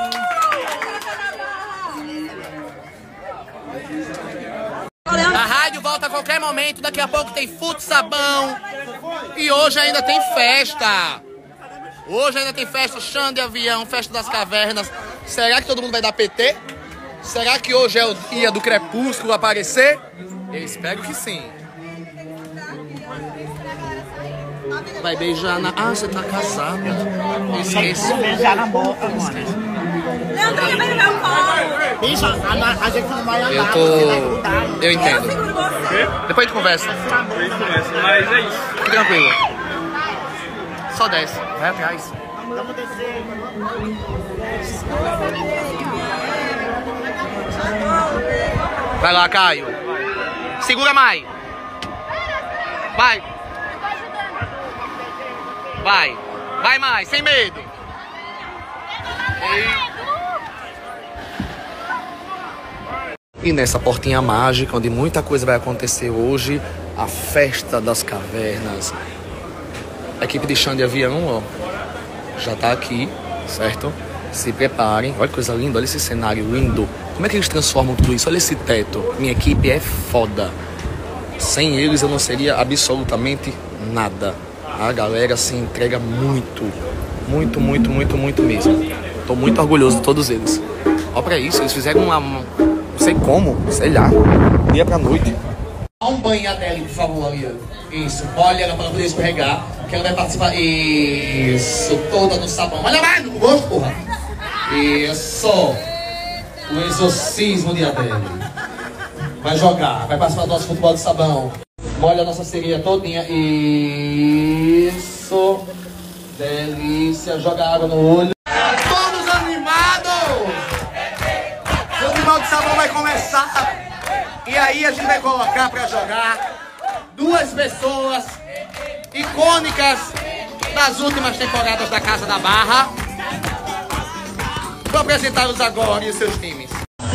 P: A rádio volta a qualquer momento, daqui a pouco tem Fute Sabão. E hoje ainda tem festa. Hoje ainda tem festa, chão de avião, festa das cavernas. Será que todo mundo vai dar PT? Será que hoje é o dia do crepúsculo aparecer? Eu espero que sim. Vai beijar na... Ah, você tá casada. Eu esqueci.
O: Beijar na boca, mano.
H: Leandrinha, vem no meu colo.
O: Bicho, a gente não vai andar.
P: Eu tô... Eu entendo. Depois a gente conversa.
L: Mas é isso.
P: Fique tranquilo. Só desce. Vai atrás.
O: Vamos descer.
P: Vai lá, Caio. Segura mais. Vai. Vai. Vai mais, sem medo. E nessa portinha mágica, onde muita coisa vai acontecer hoje, a festa das cavernas. A equipe de chão de avião, ó, já tá aqui, certo? Se preparem. Olha que coisa linda, olha esse cenário lindo. Como é que eles transformam tudo isso? Olha esse teto. Minha equipe é foda. Sem eles eu não seria absolutamente nada. A galera se entrega muito. Muito, muito, muito, muito mesmo. Tô muito orgulhoso de todos eles. Olha pra isso, eles fizeram uma... Não sei como, sei lá. Dia pra noite. Dá um banho dela, por favor, ali. Isso, olha ela pra poder escorregar. Que ela vai participar. Isso, toda no sabão. Olha mais no rosto, porra. Isso. O exorcismo de Adele. Vai jogar, vai participar do nosso futebol de sabão. Molha a nossa sereia todinha. Isso. Delícia. Joga água no olho. Todos animados! O futebol de sabão vai começar. E aí a gente vai colocar pra jogar duas pessoas icônicas das últimas temporadas da Casa da Barra. Vou apresentá-los agora e os seus times.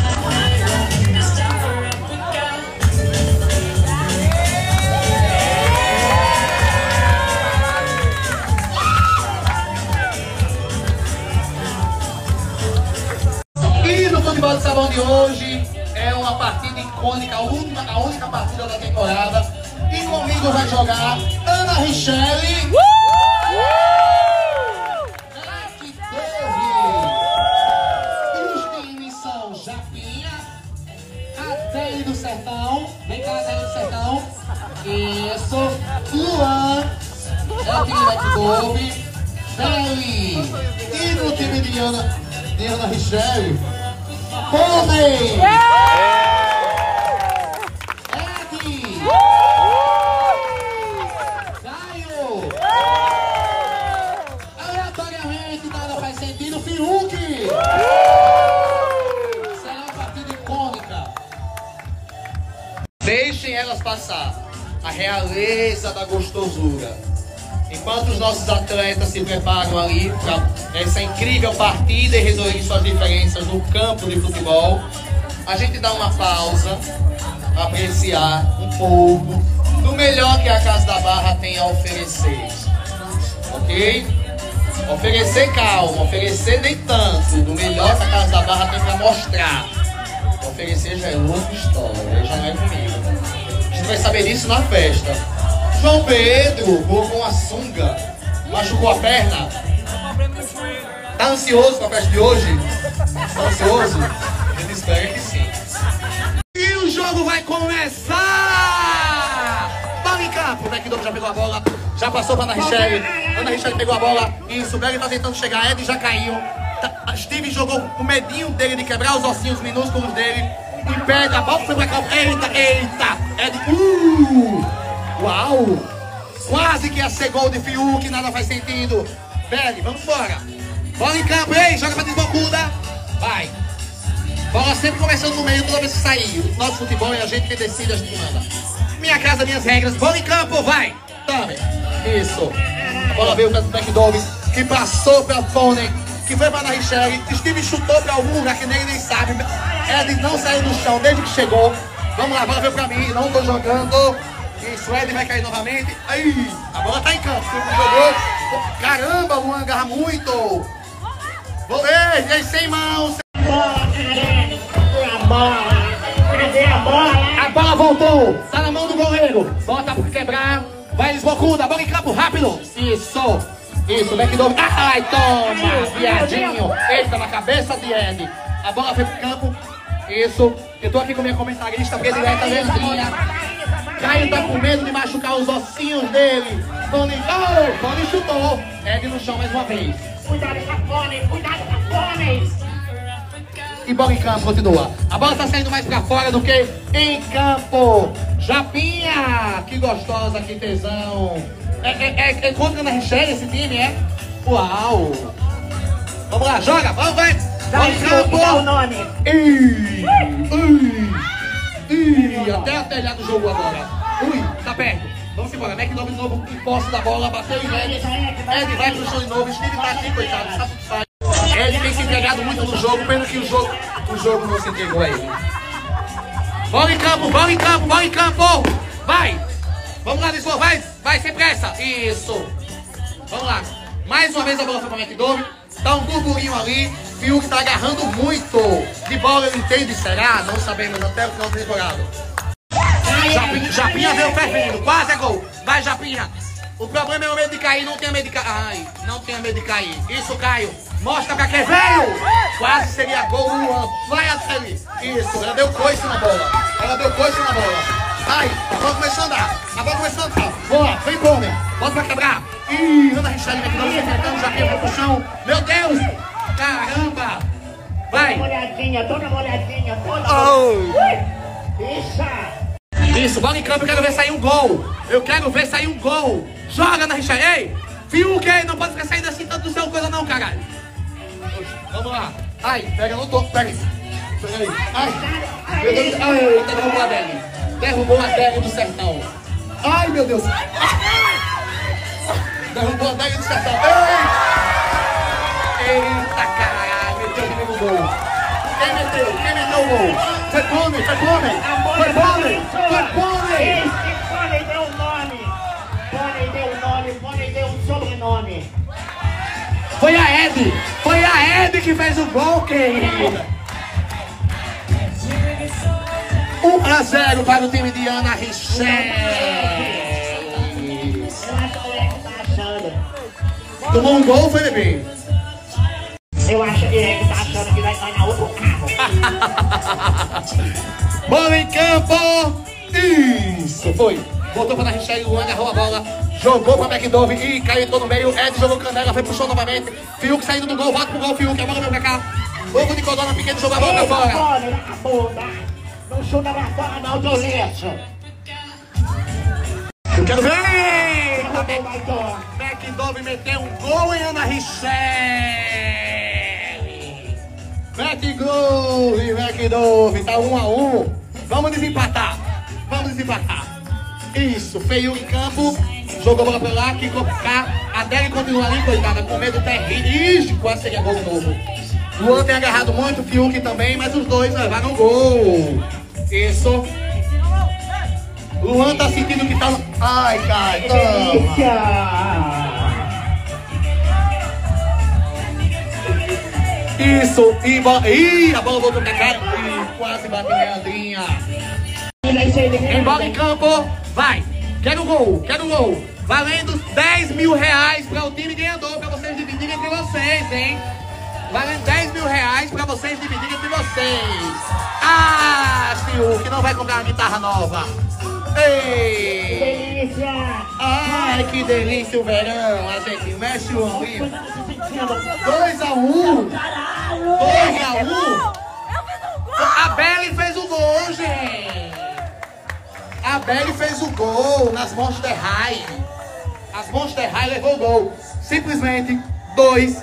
P: E no futebol de sabão de hoje é uma partida icônica, a única partida da temporada. E comigo vai jogar Ana Richelle. Do Sertão, vem cá, Zé do Sertão. Isso, Luan, é o time da Dove, Belly, e no time de Ana Richelle, Pônei, Ed, Caio, aleatoriamente nada faz sentido, Fiuk. Deixem elas passar, a realeza da gostosura. Enquanto os nossos atletas se preparam ali para essa incrível partida e resolver suas diferenças no campo de futebol, a gente dá uma pausa para apreciar um pouco do melhor que a Casa da Barra tem a oferecer. Ok? Oferecer calma, oferecer nem tanto, do melhor que a Casa da Barra tem para mostrar. Oferecer já é outra história, já não é comigo. A gente vai saber disso na festa. João Pedro colocou uma sunga, machucou a perna. Tá ansioso com a festa de hoje? Tá ansioso? A gente espera que sim. E o jogo vai começar! Bola em campo, o McDonald já pegou a bola, já passou para Ana Richelle. Ana Richelle pegou a bola, isso, o Belly tá tentando chegar, Ed já caiu. Steve jogou com medinho dele de quebrar os ossinhos minúsculos dele. E pega, a bola foi pra cá. Eita, eita! Ed, uau! Quase que ia ser gol de Fiuk, nada faz sentido. Belly, vamos embora. Bola em campo, ei, joga pra desbocuda. Vai. Bola sempre começando no meio, toda vez que sair. Nosso futebol é a gente que decide, a gente manda. Minha casa, minhas regras. Bola em campo, vai. Tome. Isso. A bola veio para o McDonald's, que passou pra Pônei, que foi para Ana Richelle. Steve chutou para algum lugar que nem sabe. Ed não saiu do chão desde que chegou. Vamos lá, a bola veio para mim, não tô jogando. Isso, Ed vai cair novamente. Aí, a bola tá em campo. Jogou. Caramba, Luan agarra muito. Vou ver, e aí, sem mãos. A bola voltou. Tá na mão do goleiro. Bota pra quebrar. Vai, Lisbocuda, bola em campo, rápido. Isso. Isso, McDonald. Ai, toma, viadinho. Eita, na cabeça de Ed. A bola foi pro campo.
A: Isso. Eu tô aqui com minha comentarista predileta, Leandrinha. Caio tá com medo de machucar os ossinhos dele. Tony chutou. Ed no chão mais uma vez.
J: Cuidado com a Pony, cuidado com a Pony.
A: E bola em campo, continua. A bola tá saindo mais pra fora do que em campo. Japinha, que gostosa, que tesão. É contra a Ana Richelle esse time, é? Uau. Vamos lá, joga, vamos, vai. Bola em campo.
J: Dá o nome.
A: Até a telhado jogou agora. Tá perto. Vamos embora. McNob de novo em posse da bola, bateu em Ed. Ed vai pro show de novo. Steve tá aqui, coitado, sabe o que faz. Ed tem se entregado muito no jogo, pena que o jogo não se entregou a ele. Bola em campo, bola em campo, bola em campo! Vai! Vamos lá, Lisboa, vai, sem pressa! Isso! Vamos lá. Mais uma vez a bola foi pra McDowell. Tá um burburinho ali. Fiuk tá agarrando muito. De bola ele entende, será? Não sabemos até o final da temporada. Japinha veio fervendo, quase é gol. Vai, Japinha. O problema é o medo de cair, não tenha medo de cair. Ai, não tenha medo de cair. Isso, Caio. Mostra pra quem veio. Quase seria gol, Luan. Vai até ali. Isso, ela deu coice na bola. Vai, a bola começou a andar. Boa, vem, Pony. Bota pra quebrar. Ih, Ana Richelle McDowell se enfrentando, Japinha vai pro chão. Meu Deus. Caramba. Vai.
J: Toda molhadinha.
A: Isso, bola em campo, eu quero ver sair um gol. Joga na Richelle. Ei, Fiuk, não pode ficar saindo assim tanto do seu coisa não, caralho. Vamos lá. Ai, pega no topo, pega aí. Ai, meu Deus. Ai, derrubou a Deli do sertão. Ai, meu Deus. Derrubou a Deli do sertão. Eita, caralho, meteu o primeiro gol. Quem meteu o gol? Foi Pony.
J: Pony deu um sobrenome.
A: Foi a Ed que fez o gol, querida. 1-0 para o time de Ana Richelle. Tomou um gol, foi, bebê?
J: Eu acho que ele tá achando que vai ganhar outro carro.
A: Bola em campo. Isso, foi. Voltou para a Richelle, Luan agarrou a bola. Jogou para McDowell e Caio entrou no meio. Ed jogou canela, foi pro chão novamente. Fiuk saindo do gol, volta pro gol, Fiuk. A bola veio pra cá. Ovo de Codona pequeno, jogou a bola pra fora.
J: Não chuta pra fora, não, Dolete.
A: Eu quero ver. McDowell meteu um gol em Ana Richelle. McDowell, tá 1-1. Vamos desempatar. Isso, feio em campo. Jogou a bola pra lá, quicou pra cá. A Deli continua ali, coitada, com medo terrível. Ixi, quase seria gol de novo. Luan tem agarrado muito, o Fiuk também, mas os dois levaram o gol. Isso. Luan tá sentindo que tá... Ai, Caio, Isso, e a bola voltou pra cá. Quase bateu em Leandrinha. Embora em campo, vai. Quero gol. Valendo 10 mil reais para o time ganhador, para vocês dividirem entre vocês, hein? Valendo 10 mil reais para vocês dividirem entre vocês. Ah, Fiuk, não vai comprar uma guitarra nova. Ei!
J: Que delícia!
A: Ai, que delícia o verão. A gente mexe o ombrinho. 2-1. 2-1. A Belly fez o gol, gente. A Belly fez o gol nas Monster High. As Monster High levou o gol. Simplesmente 2-1.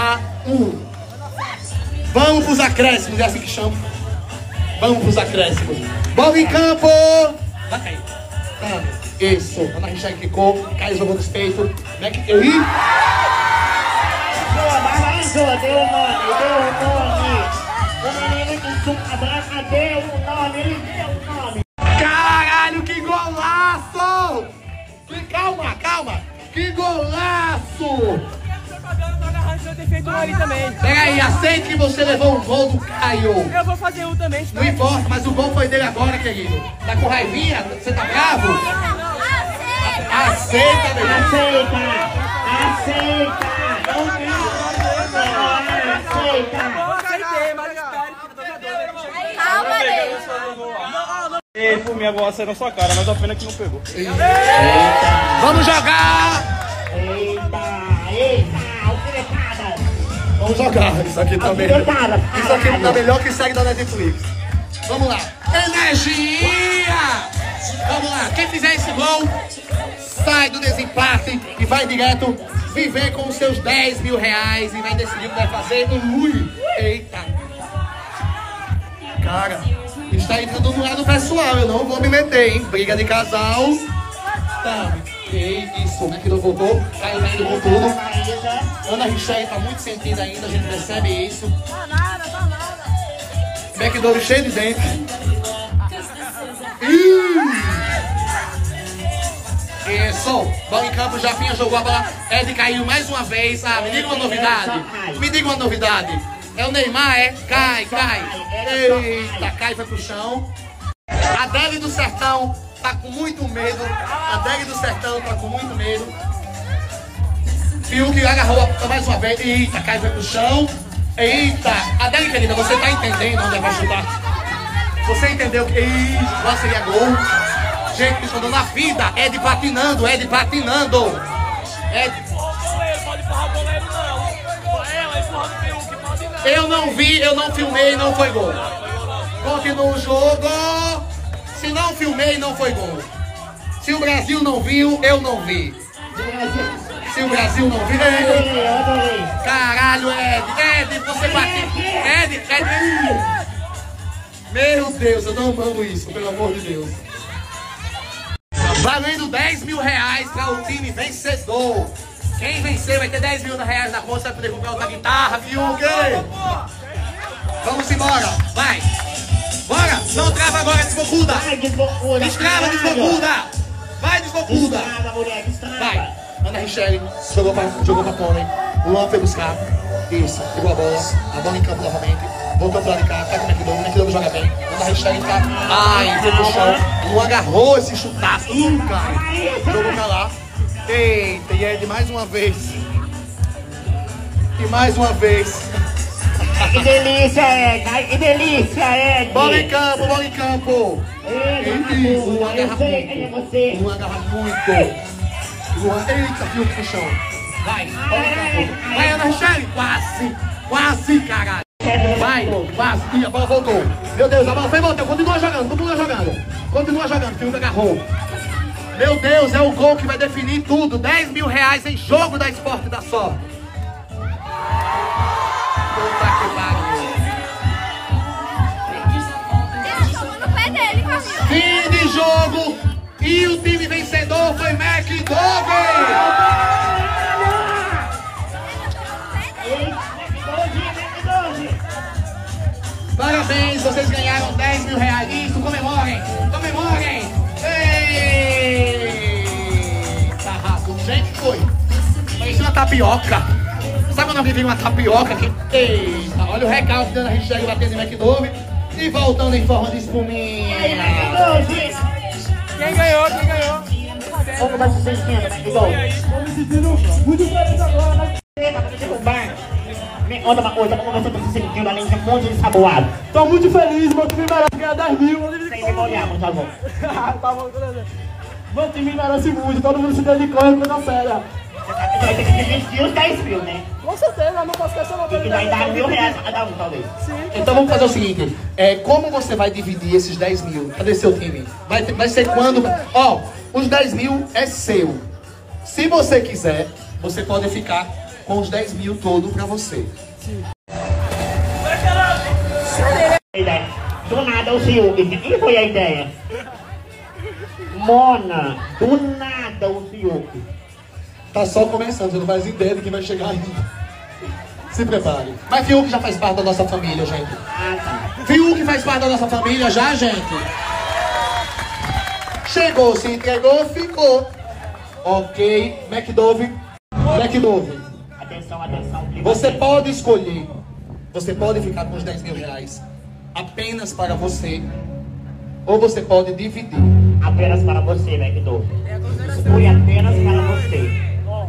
A: Vamos pros acréscimos, é assim que chama. Vamos pros acréscimos. Bola em campo. Vai cair. Isso. Ana Richelle ficou. Caio jogou nos peitos.
J: Deu o nome. O menino de suca branca deu o nome. Ele deu o nome.
A: Caralho, que golaço! Calma! Que golaço! Peraí, aceite que você levou um gol do Caio.
U: Eu vou fazer um também.
A: Não importa, mas o gol foi dele agora, querido. Tá com raivinha? Você tá bravo? Aceita, meu irmão.
J: Aceita.
H: Calma,
K: Ei, por mim, agora saiu na sua cara, mas a pena que não pegou.
P: Vamos jogar!
J: Eita, alfinetada.
A: Vamos jogar. Isso aqui também. Isso aqui tá melhor que segue da Netflix.
P: Vamos lá. Energia! Vamos lá. Quem fizer esse gol, sai do desempate e vai direto viver com os seus 10 mil reais e vai decidir o que vai fazer. Ui! Eita!
A: Cara, está entrando no lado pessoal. Eu não vou me meter, hein? Briga de casal. Tá. Isso, né? Que não voltou. Caiu indo com tudo. Ana Richelle tá muito sentida ainda, a gente percebe isso. McDonald's cheio de dente. Isso, bola em campo, Japinha jogou a bola. Ed caiu mais uma vez. Ah, me diga uma novidade. Me diga uma novidade. É o Neymar, é? Cai. Eita, cai, vai pro chão. A Deli do Sertão tá com muito medo. A Deli do Sertão tá com muito medo. Fiuk agarrou mais uma vez. Eita, cai, vai pro chão. Eita, a Deli, querida, você tá entendendo onde vai chutar? Você entendeu que lá seria gol? Gente, que dando na vida. Ed patinando. Ed.
K: Pode empurrar o goleiro, não. Ela empurrando o Fiuk, pode não.
A: Eu não vi, eu não filmei, não foi gol. Continua o jogo. Se não filmei, não foi gol. Se o Brasil não viu, eu não vi. Se o Brasil não viu, caralho, Ed, você bateu. Ed. Meu Deus, eu não amo isso, pelo amor de Deus. Valendo 10 mil reais para o time vencedor. Quem vencer vai ter 10 mil reais na conta, vai poder comprar outra guitarra, Fiuk. Vamos embora, vai. Bora, não trava agora, desbocuda. Destrava, desbocuda. Vai, desbocuda. Vai. Ana Richelle jogou pra Pônei. O Luan foi buscar. Isso, pegou a bola em campo novamente. Voltou pro lado de cá, tá com o McDonald's joga bem. Ana Richelle tá. Ai, foi pro chão. O Luan agarrou esse chutaço. Cara. Jogou pra lá. Eita, e Ed mais uma vez. E mais uma vez.
J: Que delícia, Ed. Que delícia, Ed.
A: Bola em campo.
J: Isso,
A: Luan agarra muito. Luan agarra muito. Eita, Fiuk pro chão. Vai, vai, Ana Richelle. Quase, caralho. Vai, quase. E a bola voltou. Meu Deus, a bola foi e voltou. Continua jogando. Fiuk agarrou. Meu Deus, é o gol que vai definir tudo. 10 mil reais em jogo da Esporte da Sorte. Puta que pariu. Fim de jogo. E o time vencedor foi McDonald's. Parabéns, vocês ganharam 10 mil reais. Isso, comemorem. Eita, rato. Gente, foi. Parecia uma tapioca. Sabe quando alguém vem uma tapioca aqui? Eita, olha o recalque da Ana Richelle batendo em McDonald's e voltando em forma de espuminha.
K: Quem ganhou?
J: Vamos começar a ser McDonald's.
K: Tô me sentindo muito feliz agora.
J: Me conta uma coisa, como você tá se sentindo além de um monte de saboado?
K: Tô muito feliz, meu time merece ganhar 10 mil.
J: Sem me molhar, por favor.
K: Tá bom, beleza. Meu time merece muito, todo mundo se dedicou, é coisa séria.
J: Você vai ter que investir os 10 mil, né?
K: Com certeza, não posso esquecer uma
J: coisa. E vai dar 1.000 reais a cada um, talvez.
K: Sim.
A: Então vamos fazer o seguinte, como você vai dividir esses 10 mil? Cadê seu time? Vai ser quando? Ó, os 10 mil é seu. Se você quiser, você pode ficar com os 10 mil todo pra você.
K: Sim.
J: Do nada o Fiuk. Quem foi a ideia? Mona, do nada o Fiuk.
A: Tá só começando, você não faz ideia de quem vai chegar ainda. Se prepare. Mas Fiuk já faz parte da nossa família, gente. Fiuk faz parte da nossa família já, gente. Chegou, se entregou, ficou. Ok, McDonald's.
J: Atenção.
A: Você pode escolher. Você pode ficar com os 10 mil reais apenas para você. Ou você pode dividir.
J: Apenas para você, McDonald's. Escolhe apenas para você.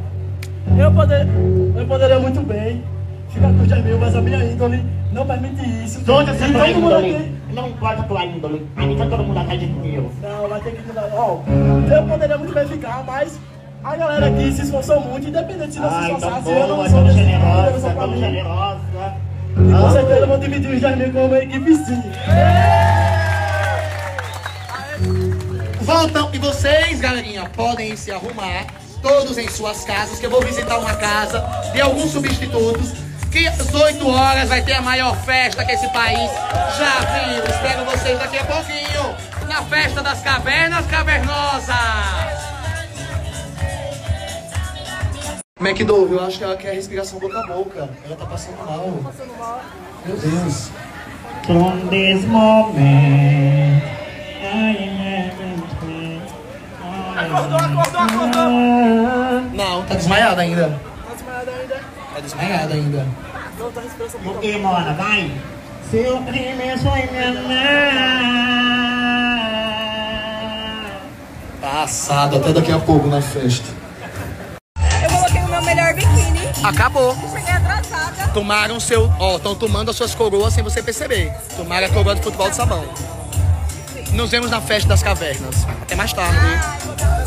K: Eu poderia muito bem ficar com os 10 mil, mas a minha índole não permite isso.
J: Onde você
K: e
J: foi,
K: todo mundo
J: índole?
K: aqui,
F: não importa a tua índole. Ali vai todo mundo atrás de dinheiro.
K: Não, vai ter que mudar. Ó, eu poderia muito bem ficar, mas a galera aqui se esforçou muito, independente se não se esforçasse, eu não sou generosa,
F: tão generosa.
K: E com certeza eu vou dividir os 10 mil com uma equipe sim.
A: Voltam, e vocês, galerinha, podem se arrumar, todos em suas casas, que eu vou visitar uma casa de alguns substitutos, que às 8 horas vai ter a maior festa que esse país já viu. Espero vocês daqui a pouquinho, na festa das cavernas cavernosas. McDowell, eu acho que ela quer respiração boca a boca. Ela tá passando mal. Meu Deus.
F: From this moment,
K: Acordou.
A: Não, tá desmaiada ainda.
K: Tá desmaiada ainda?
A: Tá desmaiada ainda.
K: Não, tá respiração.
F: O que, Mona? Vai. Seu crime foi me amar.
A: Passado até daqui a pouco na festa.
D: Eu coloquei o meu melhor biquíni.
A: Acabou.
D: Cheguei atrasada.
A: Tomaram seu... Ó, estão tomando as suas coroas sem você perceber. Tomaram a coroa do futebol de sabão. Nos vemos na festa das cavernas. Até mais tarde.